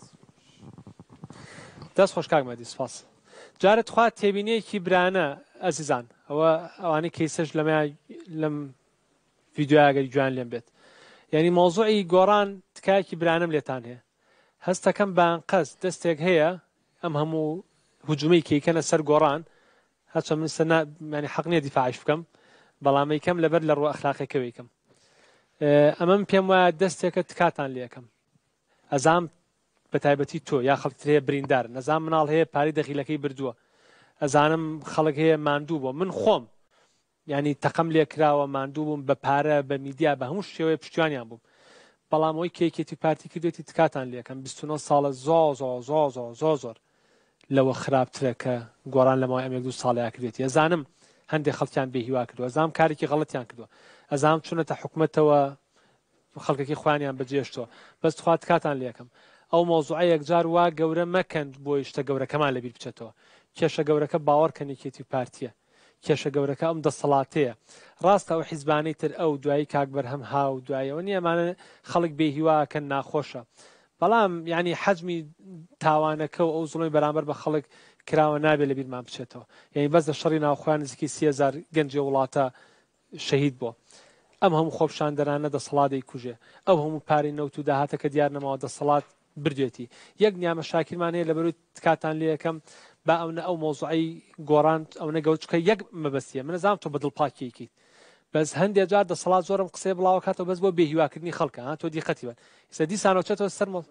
دەست خۆش کاک مەدی سپاس جارت خوا تێبینیەکی برانە ئەزیزان ئەوە ئەوانەی کەیسەش لەمە لەم ڤیدیۆیاگەری جوان لێم بێت یعنی مۆزوعی گۆڕان تکایەکی برانم لێتان هەیە هەستەکەم بەانقەس دەستێک هەیە ئەم هەموو هجوومەی کەیکەنە سەر گۆڕان هەچە من ینی حەق نییە دیفاعش بکەم بەڵام یکەم لەبەر لە ڕوو ئەخلاقیەکەوە یکەم ئەمەم پێم وایە دەستێکە تکاتان لێەکەم ئەزام بە تایبەتی تۆ یا خەڵکتر هەیە بریندار نەزان مناڵ هەیە پارەی دەخیلەکەی بردووە ئەزانم خەڵک هەیە ماندوو بووە من خۆم ینی تەقەم لێ کراوە ماندوو بووم بە پارە بە میدیا بە هەموو شێوەیە پشتیوانیان بووم بەڵام ئەوی کێکێتی پارتی کردوێتی تکاتان لێەکەم بیست و نۆ ساڵە زۆ زۆ زۆ زۆ زۆ زۆر لەوە خراپترە کە گۆڕان لەماوەی ئەمێک دوو ساڵەیە کردێتی ئەزانم هەندێک خەڵکیان بێهیوا کردووە ئەزانم کارێکی غەڵەتیان کردووە ئەزانم چونەتە حکوومەتەوە خەڵکێکی خوانیان بەجێشتەوە بەس تخوا تکاتان لێەکەم ئەو مۆزوعە یەکجار وا گەورە مەکەند بۆی شتە گەورەکەمان لەبیر بچێتەوە کێشە گەورەکە باوەڕکەنێکێتی پارتیە کێشە گەورەکە ئەم دەسەڵاتەیە ڕاستە ئەو حیزبانەی تر ئەو دوایی کاک بەرهەم ها و دوایەوە نیەمانە خەڵک بێهیواکەن ناخۆشە بەڵام ینی حەجمی تاوانەکە و ئەو زڵۆی بەرامبەر بە خەڵک کراوە نابێت لە بیرمان بچێتەوە یعنی بەس لە شەڕی ناوخۆیان نزیکی سی هەزار گەنجێ وڵاتە شەهید بووە ئەم هەموو خۆپشاندەرانە دەسەڵاتی کوژێ ئەو هەموو پارەی نەوت و داهاتە کە دیار نەماوە دەسەڵات بردوێتی یەک نیامە شاکرمانەیە لەبەروی تکاتان لێ یەکەم با ئەوە ئەو مۆزوعی گۆڕان ئەو نەگەوتچکە یەک مەبەستیە من نەزانم تۆ بەدڵپاکیەکەیت بەس هەندێک جار دەسەڵات زۆرم قسەی بڵاوە کاتەوە بەس بۆ بێهیواکردنی خەڵکە ها تۆ دیقەتی بن ئێستا دیسانەوەچێتەوە سەر مۆ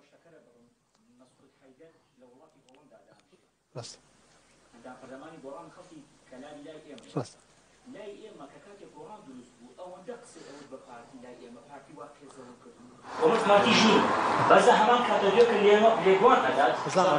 ومتماتیژی بەزە هەمان کاتەگەکە لێگوان ئەدات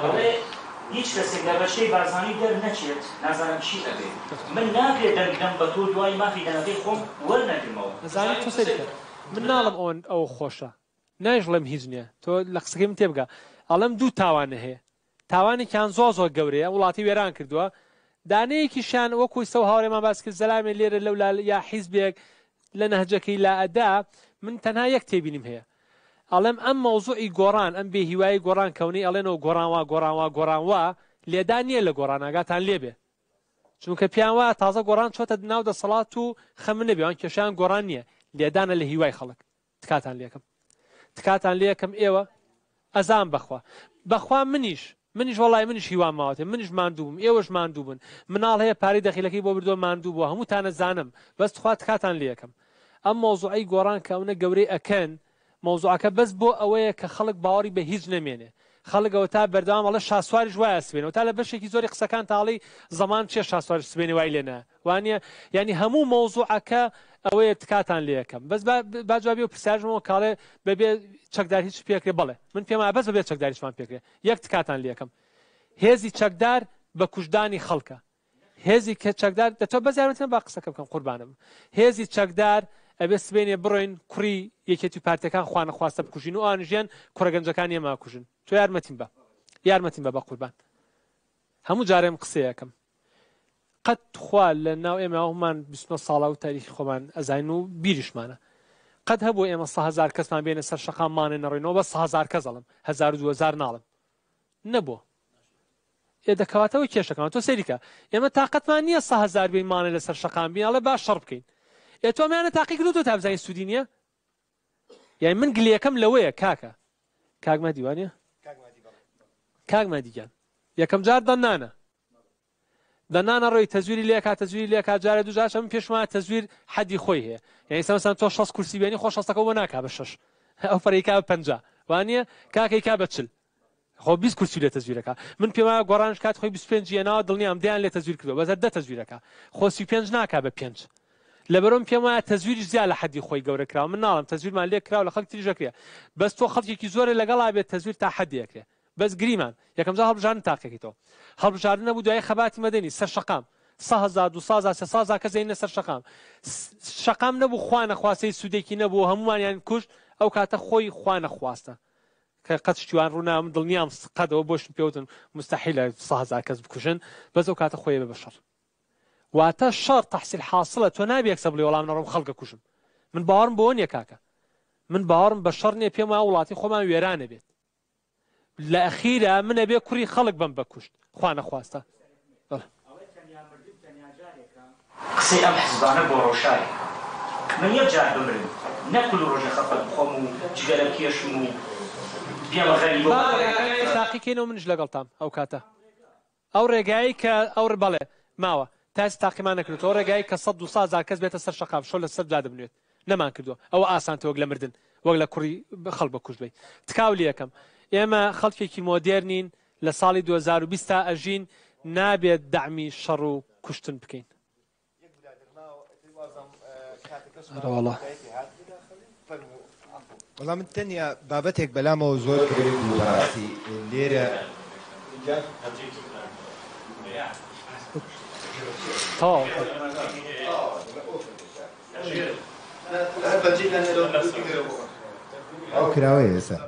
هیچ کەسێک لە بەشەی بازانەی دەرنەچێت نازانم چی ئەبێ من ناکرێت دەنگدەم بە تۆ دوای مافی دەنەکەی خۆم وەرنەگرمەوە نزانیت تۆ سەریکە من ناڵم ئەوەن ئەو خۆشە ناژڵێم هیچ نییە تۆ لە قسەکەی من تێبگە ئەڵەم دوو تاوانە هەیە تاوانێکیان زۆ زۆر گەورەیە وڵاتی وێران کردووە دانەیەکیشان وەکوی سەو هاوڕێمان باس کرد زەلامێ لێرە لەو یا حیزبێک لە نەهجەکەی لا ئەدا من تەنها یەک تێبینیم هەیە ئەڵێم ئەم مەوزوعی گۆڕان ئەم بێ هیوایی گۆڕان کەونی ئەڵێنەوە گۆڕانوا گۆڕانوا گۆڕانوا لێدان نییە لە گۆڕاناگاتان لێبێ چونکە پیان وایە تازە گۆڕان چۆتە ناو دەسەڵات و خەمن نەبێوان کێشیان گۆڕان نییە لێدانە لە هیوای خەڵک تکاتان لێکم تکاتان لێکم ئێوە ئەزان بەخوا بەخوا منیش منیش وڵای منیش هیوان ماوەتێ منیش ماندووم ئێوەش ماندوو بن مناڵ هەیە پارەی دەخیلەکەی بۆ بردۆ ماندوو بووە هەمووتانە زانم بەس تخوا تکاتان لێکم ئەم مۆزوعی گۆڕان کە ئەوە گەورەی ئەکەن مۆزوعەکە بەس بۆ ئەوەیە کە خەڵک باوەڕی بە هیچ نەمێنێ خەڵکەوە تا بەردەوام ئەڵە شاسوواریش وایە سبێنەوە تا لە بەشێکی زۆری قسەکان تاڵی زەمان چێ شاسوواری سبێنی وای لێنە وانە ینی هەموو مۆزوعەکە ئەوەیە تکاتان لێ یەکەم بەس باجوابی و پرسیاژمەوە کاڵێ بەبێ چەکدار هیچ پێکرێ بڵێ من پێم وایە بەس بەبێ چەکداریشمان پێکرێ یەک تکاتان لێ یەکەم هێزی چەکدار بە کوژدانی خەڵکە هێزی کە چەکدار دەتۆ بەس یارمەتێنە با قسەکە بکەم قوربانم هێزی چەکدار ئەبێ سبێنێ بڕۆین کوڕی یەکێتی پارتەکان خوانە خواستە بکوژین و ئانژیان کوڕەگەنجەکان ئێمە کوژن تۆ یارمەتیم بە یارمەتیم بە بە قوربان هەموو جارێم قسەیەکەم قەت خوا لە ناو ئێمە هەمان بیست و نۆ ساڵە و تاریخی خۆمان ئەزاین و بیریشمانە قەت هەبوو ئێمە سە هەزار کەسمان بێنە سەر شەقامانێ نەڕۆینەوە بە سە هەزار کەس ئەڵم هەزار و دوو هەزار ناڵم نەبووە ئێ دەکەواتەوە کێشەکەمان تۆ سەریکە ئێمە تااقەتمان نییە سە هەزار بینمانە لەسەر شەقام بین ئەڵێ باش شەڕ بکەین ئێ تۆمیانە تاقی کردو تۆ تا بزانین سوودی نییە یعنی من گلەکەم لەوەیە کاکە کاکمە دیوانە کاکمە دیگەن یەکەم جار دەنانە دەنانە ڕۆی تەزویری لێکا تەزویری لێکا جارە دوو جارش من پێشمان تەزویر حەدی خۆی هەیە یعنی سەمسان تۆ شەست کورسی بێنی خۆ شەستەکە بۆ ناکا بە شەش ئەو فەرەیکا بە پەنجا وانە کاکەیکا بە چل خۆ بیست کورسی لێ تەزویرەکە من پێم وایە گۆڕانش کات خۆی بیست و پێنج هێناوە دڵنیام دەیان لێ تەزویر کردووە بەزەر دە تەزویرەکە خۆ سی و پێنج ناکا بە پێنج لەبەرەوەم پێم وایە تەزویری زیاد لە حەدی خۆی گەورە کراوە من ناڵم تەزویرمان لێ کراوە لە خەڵک تریش ئەکرێ بەس تۆ خەڵکێکی زۆرە لەگەڵا بێت تەزویر تا حەدی ئەکرێ بەس گریمان یەکەم جار هەڵبژاردن تاقیەکەیتەوە هەڵبژاردن نەبوو دوای خەباتی مەدەنی سەر شەقام سەهزار دو سازار سێ سازار کەس دێنە سەر شەقام شەقام نەبوو خوا نەخواستەی سوودێکی نەبوو هەمومانیان کوشت ئەو کاتە خۆی خوا نەخواستە کە قەت شتیوان ڕوونام دڵنیام قەتەوە بۆشن پێوتن مستحیلە سەهزار کەس بکوژن بەس ئەو کاتە خۆی بە بەشەر واتە شەڕ تەحسیل حاصلە تۆ نابێ یەکسە بڵێ وەڵام نەڕۆم خەڵکە کوشم من باوەڕم بۆ نییە کاکە من باوەڕم بە شەڕ نییە پێم وایە وڵاتی خۆمان وێرانە بێت لە ئەخیرە منە بێ کوڕی خەڵک بم بەکوشت خوا نەخواستە قسەی ئەم حزبانە بۆ ڕۆژای من یەک جار بمرم نەکول ڕۆژە خەفەت بخۆم و جگەرە کێشم و پێمە غەریبە تاقیکەینەوە منش لەگەڵتام ئەو کاتە ئەو ڕێگایی کە ئەو بەڵێ ماوە تاس تاقیمان نەکردەوە ڕێگایی کە سەد و سازار کەس بێتە سەر شەقام شۆ لە سەر جا دەبنێت نەمان کردووە ئەوە ئاسانتە وەک لە مردن وەک لە کوڕی خەڵک بەکوژ بێت تکاولی یەکەم ئێمە خەڵکێکی مۆدێرنین لە ساڵی دوو هەزار و بیست تا ئەژین نابێت دەعمی شەڕ و کوشتن بکەین وەڵام من تەنیا بابەتێک بەلامەوە زۆر گرنگ بوو بەڕاستی لێرە ئەو کراوەیە ئێستا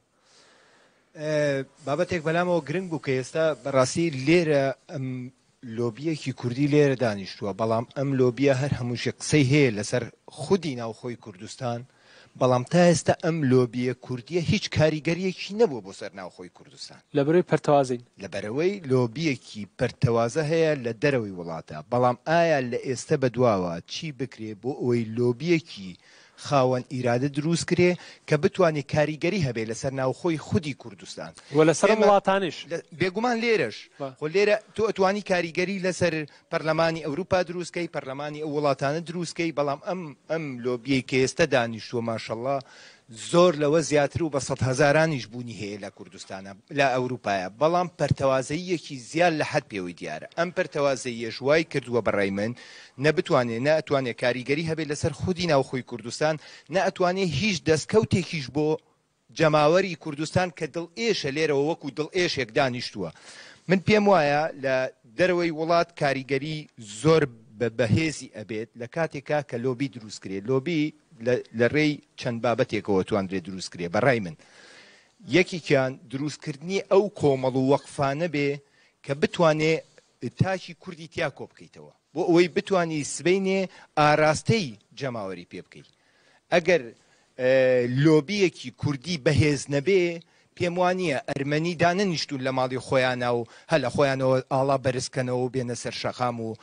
بابەتێک بەلامەوە گرنگ بوو کە ئێستا بەڕاستی لێرە ئەم لۆبیەکی کوردی لێرە دانیشتووە بەڵام ئەم لۆبیە هەر هەمووشی قسەی هەیە لەسەر خودی ناوخۆی کوردستان بەڵام تا ئێستا ئەم لۆبیە کوردیە هیچ کاریگەریەکی نەبووە بۆ سەر ناوخۆی کوردستان لەبەرەوەی پەرتەوازین لەبەرەوەی لۆبیەکی پەرتەوازە هەیە لە دەرەوەی وڵاتە بەڵام ئایا لە ئێستا بەدواوە چی بکرێ بۆ ئەوەی لۆبیەکی خاوەن ئیرادە دروست کرێ کە بتوانێت کاریگەری هەبێ لەسەر ناوخۆی خودی کوردستان وە لەسەر وڵاتانش بێگومان لێرەش خۆ لێرە تۆ ئەتوانی کاریگەری لەسەر پەرلەمانی ئەوروپا دروستکەی پەرلەمانی ئەو وڵاتانە دروستکەی بەڵام ئەم ئەم لۆبیەی کە ئێستا دانیشتووە ماشەڵڵا زۆر لەوە زیاتر و بە سەد هەزارانیش بوونی هەیە لە کوردستانە لە ئەوروپایە بەڵام پەرتەوازەیەکی زیاد لە حەد پێوەی دیارە ئەم پەرتەوازەیەش وای کردووە بەڕای من نەبتوانێت نە ئەتوانێت کاریگەری هەبێت لەسەر خودی ناوخۆی کوردستان نە ئەتوانێت هیچ دەستکەوتێکیش بۆ جەماوەری کوردستان کە دڵ ئێشە لێرەوە وەکو دڵ ئێشێک دانیشتووە من پێم وایە لە دەرەوەی وڵات کاریگەری زۆر بەهێزی ئەبێت لە کاتێکا کە لۆبی دروستکرێت لۆبی لە ڕێی چەند بابەتێکەوە توانرێت دروستکرێ بەڕای من یەکێکیان دروستکردنی ئەو کۆمەڵ و وەقفانە بێ کە بتوانێ تاکی کوردی تیا کۆ بکەیتەوە بۆ ئەوەی بتانی سبەینێ ئاراستەی جەماوەری پێ بکەیت ئەگەر لۆبیەکی کوردی بەهێز نەبێ پێم وانە ئەرمەنی دانەنیشتون لە ماڵی خۆیانە و هە لە خۆیانەوە ئاڵا بەرزکەنەوە و بێنە سەر شەقام و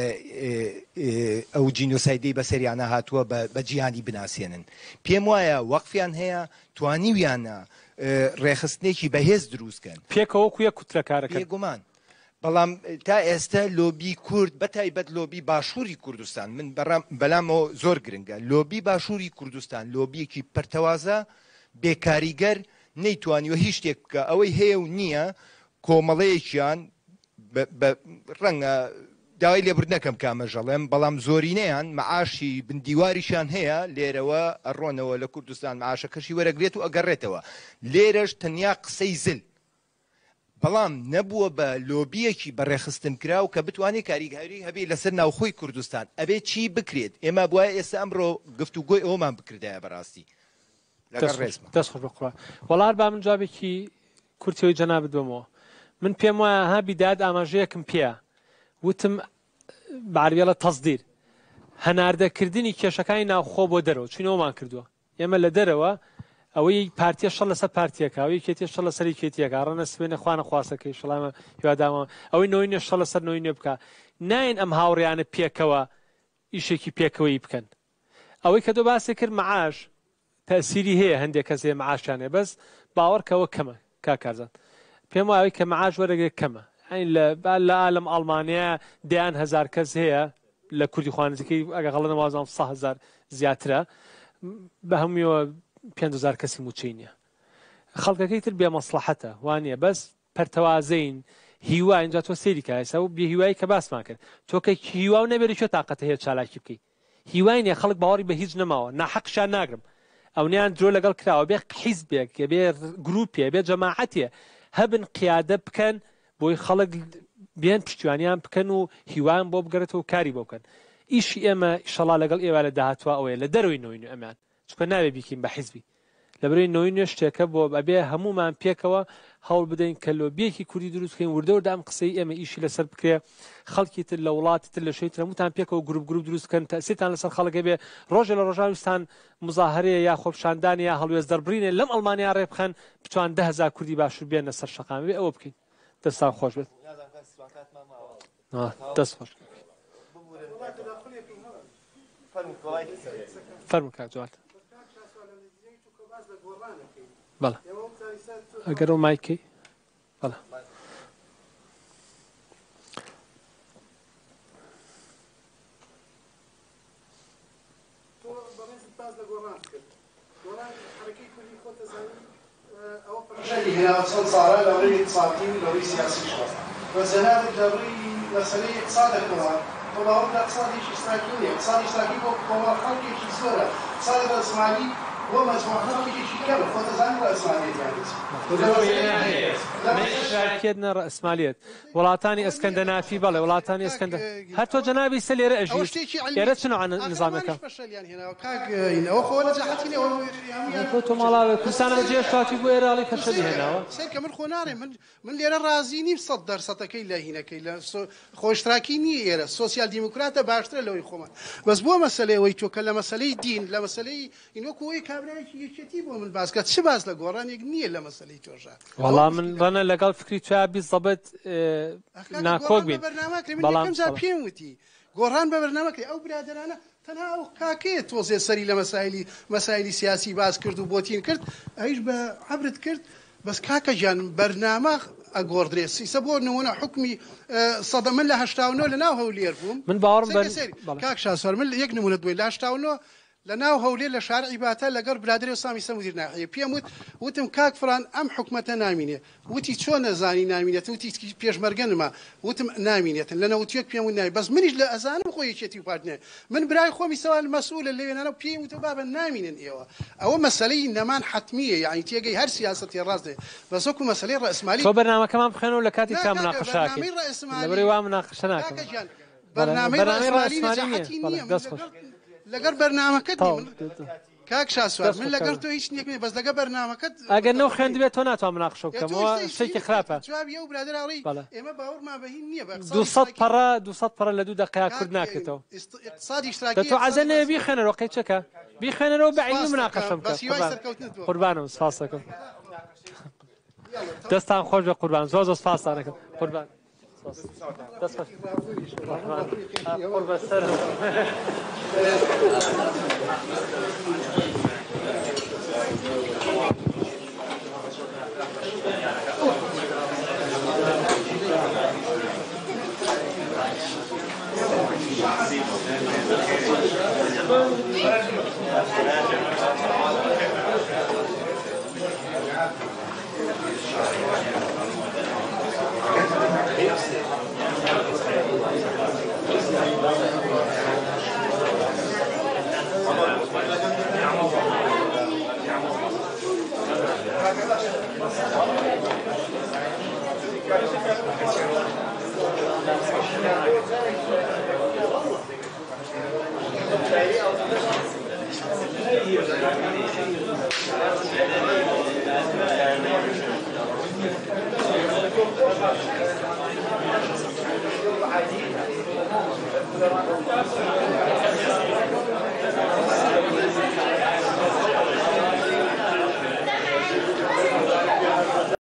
ئەو جینۆسایدەی بەسەریانە هاتووە بە جیهانی بناسیێنن پێم وایە وەقفیان هەیە توانیویانە ڕێخستنێکی بەهێز دروستکەن پێکەوە کویە کوترەکارەکە گومان بەڵام تا ئێستا لۆبی کورد بەتایبەت لۆبی باشووری کوردستان من بەلامەوە زۆر گرنگە لۆبی باشووری کوردستان لۆبیەکی پەرتەوازە بێکاریگەر نەیتوانیوە هیچ شتێک بکە ئەوەی هەیە و نییە کۆمەڵەیەکیان ڕەنگە داوای لێبرد نەکەم کامەژەڵێم بەڵام زۆرینەیان مەعاشی بندیواریشان هەیە لێرەوە ئەڕۆنەوە لە کوردستان مەعاشەکەشی وەرەگرێت و ئەگەڕێتەوە لێرەش تەنیا قسەی زل بەڵام نەبووە بە لۆبیەکی بەڕێخستن کراو کە بتوانێت کاریگەری هەبێ لەسەر ناوخۆی کوردستان ئەبێ چی بکرێت ئێمە بواە ئێستا ئەمڕۆ گفتوگۆی ئەومان بکردایە بەڕاستی دەست خۆش بخوا وەڵار با من جوابێکی کورتەوەی جەنابەت بمەوە من پێم وایە ها بیداد ئاماژەیەکم پێە وتم بەعەربیەڵە تەزدیر هەناردەکردنی کێشەکانی ناوخۆ بۆ دەرەوە چینەوەمان کردووە ئێمە لە دەرەوە ئەوەی پارتیە شەڵ لەسەر پارتیەکە ئەوەی کێتی شەڵ لەسەری کێتیەکە ڕەنە سبێنە خوانە خواستەکەی شڵامە هیوادامەوە ئەوەی نۆی نوێ شەڵ لەسەر نۆی نوێ بکە ناین ئەم هاوڕیانە پێکەوە ئیشێکی پێکەوەی بکەن ئەوەی کە دۆ باسی کرد مەعاش تەسیری هەیە هەندێک کەسێ مەعاشیانێ بەس باوەڕکەوە کەمە کاکارزان پێم وایە کە مەعاش وەرەگرێت کەمە لە عالم ئەڵمانیا دەیان هەزار کەس هەیە لە کوردی خوانزیەکەی ئەگە غەڵە نەوازان سە هەزار زیاترە بە هەموویەوە پێنج هەزار کەسی موچەی نییە خەڵکەکەی تر بێ مەسلحەتە وانە بەس پەرتەوازەین هیوا اینجا تۆ سێری کایسە و بێ هیوایی کە باسمان کرد تۆ کە هیوا و نەبێت چۆ تااقەتە هەیە چالاکی بکەیت هیوای نیە خەڵک باوەڕی بە هیچ نەماوە ناحەقشان ناگرم ئەونیان درۆ لەگەڵ کراوە بێ حیزبێک بێ گروپێ بێ جەماعەتێ هەبن قیادە بکەن بۆی خەڵک بیان پشتیوانیان بکەن و هیوان بۆ بگەڕێتەوە و کاری بۆ بکەن ئیشی ئێمە ئیشەڵا لەگەڵ ئێوە لە داهاتوە ئەوەیە لە دەروی نەوەی نوێ ئەمان چکە ناوێ بیکەین بە حیزبی لەبەرەوەی نەوەی نوێ شتێکە بۆ ئەبێ هەمومان پێکەوە هەوڵ بدەین کە لۆبیەکی کوردی دروستکەین وردەوردە ئەم قسەی ئێمە ئیشی لەسەر بکرێ خەڵکی تر لە وڵاتی تر لە شوێی تر هەمووتان پێکەوە گروپ گروپ دروستکەن تەسیرتان لەسەر خەڵکە بێ ڕۆژە لە ڕۆژاویستان مزاهرەیە یا خۆپشاندانی یا هەڵوێز دەربڕینێ لەم ئەڵمانیا ڕێ بخەن بتوان ده هەزار کوردی باشوور بێنە سەر شەقام بێ ئەوە بکەین دەستان خۆش بێت دەست خۆش فەرموو کاک جواد بەڵێ ئەگەر ئەو مایکەی بەڵێ هنا چەند ساڵە لەڕێی اقتصادی و لەڕێی سیاسی شوە وەزەنابێت لەڕێی مەسەلەی اقتصادێکەوە تەواوەتدا اقتصادێکی اشتراکی نییە اقتصادی اشتراکی بۆ کۆمەڵ خەڵکێکی زۆرە اقتصادی ڕەسمالی بۆ مەجموعە خەڵکێکی کەمە خۆ دەزانێت ڕەسمالیەتیانێت ڕەسمالیەت وڵاتانی ئەسکەندەنافی بەڵێ وڵاتانی ئەسکەندە هەر تۆ جەنابی سە لێرە ئەژیت ئێرە چ نوع نظامەکە تۆ ماڵاوێ کوردستانەوە جێشتاتی بۆ ئێراڵی پەشەلی هێناوە سەرکە من خۆ ناڕێ من لێرە ڕازی نیم سەد دەرسەدەکەی لە هینەکەی لە خۆشتراکی نییە ئێرە سۆسیال دیموکراتە باشترە لەوەی خۆمان بەس بۆ مەسەلەیەوەی تۆکە لە مەسەلەی دین لە مەسەلەی ئینۆکۆی کابراایکی یەکێتی بۆ من باسکە چ باس لە گۆڕانێک نییە لە مەسەلەی تۆژە وەڵام من ڕەنە لەگەڵ فکری تویا بیست دەبێت ناکۆک بین بەڵام پێم وتی گۆڕان بە بەرنامەکەی ئەو برادرانە تەنها ئەو کاکەیە تۆزێ سەری لە مەسایلی مەسایلی سیاسی باس کرد و بۆتین کرد ئەویش بە عەبرت کرد بەس کاکە گیان بەرنامە ئەگۆڕدرێ سیسە بۆ نمونە حکمی سەدە من لە هەشتا و نۆ لە ناو هەولێر بووم من باوەڕم کاک شاسوار من یەک نمونە دوێ لە هەشتا و نۆ لە ناو هەولێر لە شارعی باتە لەگەڵ برادری و سامی سەمودیر ناحیە پێم وت وتم کاک فران ئەم حکومەتە نامینێ وتی چۆن نەزانی نامینێت وتی پێشمەرگەنمە وتم نامینێتن لە نەوتێک پێم وت ناوی بەس منیش لە ئەزانم خۆی یەکێتی و پارتنێ من برای خۆمی سەوال مەسئولە لەوێنانە پێی وتە بابە نامینن ئێوە ئەوە مەسەلەی نەمان حتمیە یعنی تێگەی هەر سیاسەتی ڕاستێ بەس وەکو مەسەلەی ڕەسمالی تۆ بەرنامەکەمان بخێنەوە لە کاتی کا مناقەشاکەین لەبەرەوەی وا مناقەشە ناکەم بەرنامەی ڕەسمالی نەجاحەتی نییە لەگەر بەرنامەکەت کاک شاسوار من لەگەر تۆ هیچ نیەک بەس لەگە بەرنامەکەت ئەگەر نەو خوێندبێت تۆ ناتوان مناقەشە بکەمەوە شتێکی خراپە دووسەد پەڕە دووسەد پەڕە لە دوو دەقەیە کورد ناکرێتەوە دەتۆ عەزە نەوێ بیخوێنەرەوە قەی چەکە بیخوێنەرەوە بەعینی مناقەشەم بکە قوربانم سپاس دەکەم دەستان خۆش بە قوربان زۆر زۆر سپاسان دەکەم قوربان Das was Thank you.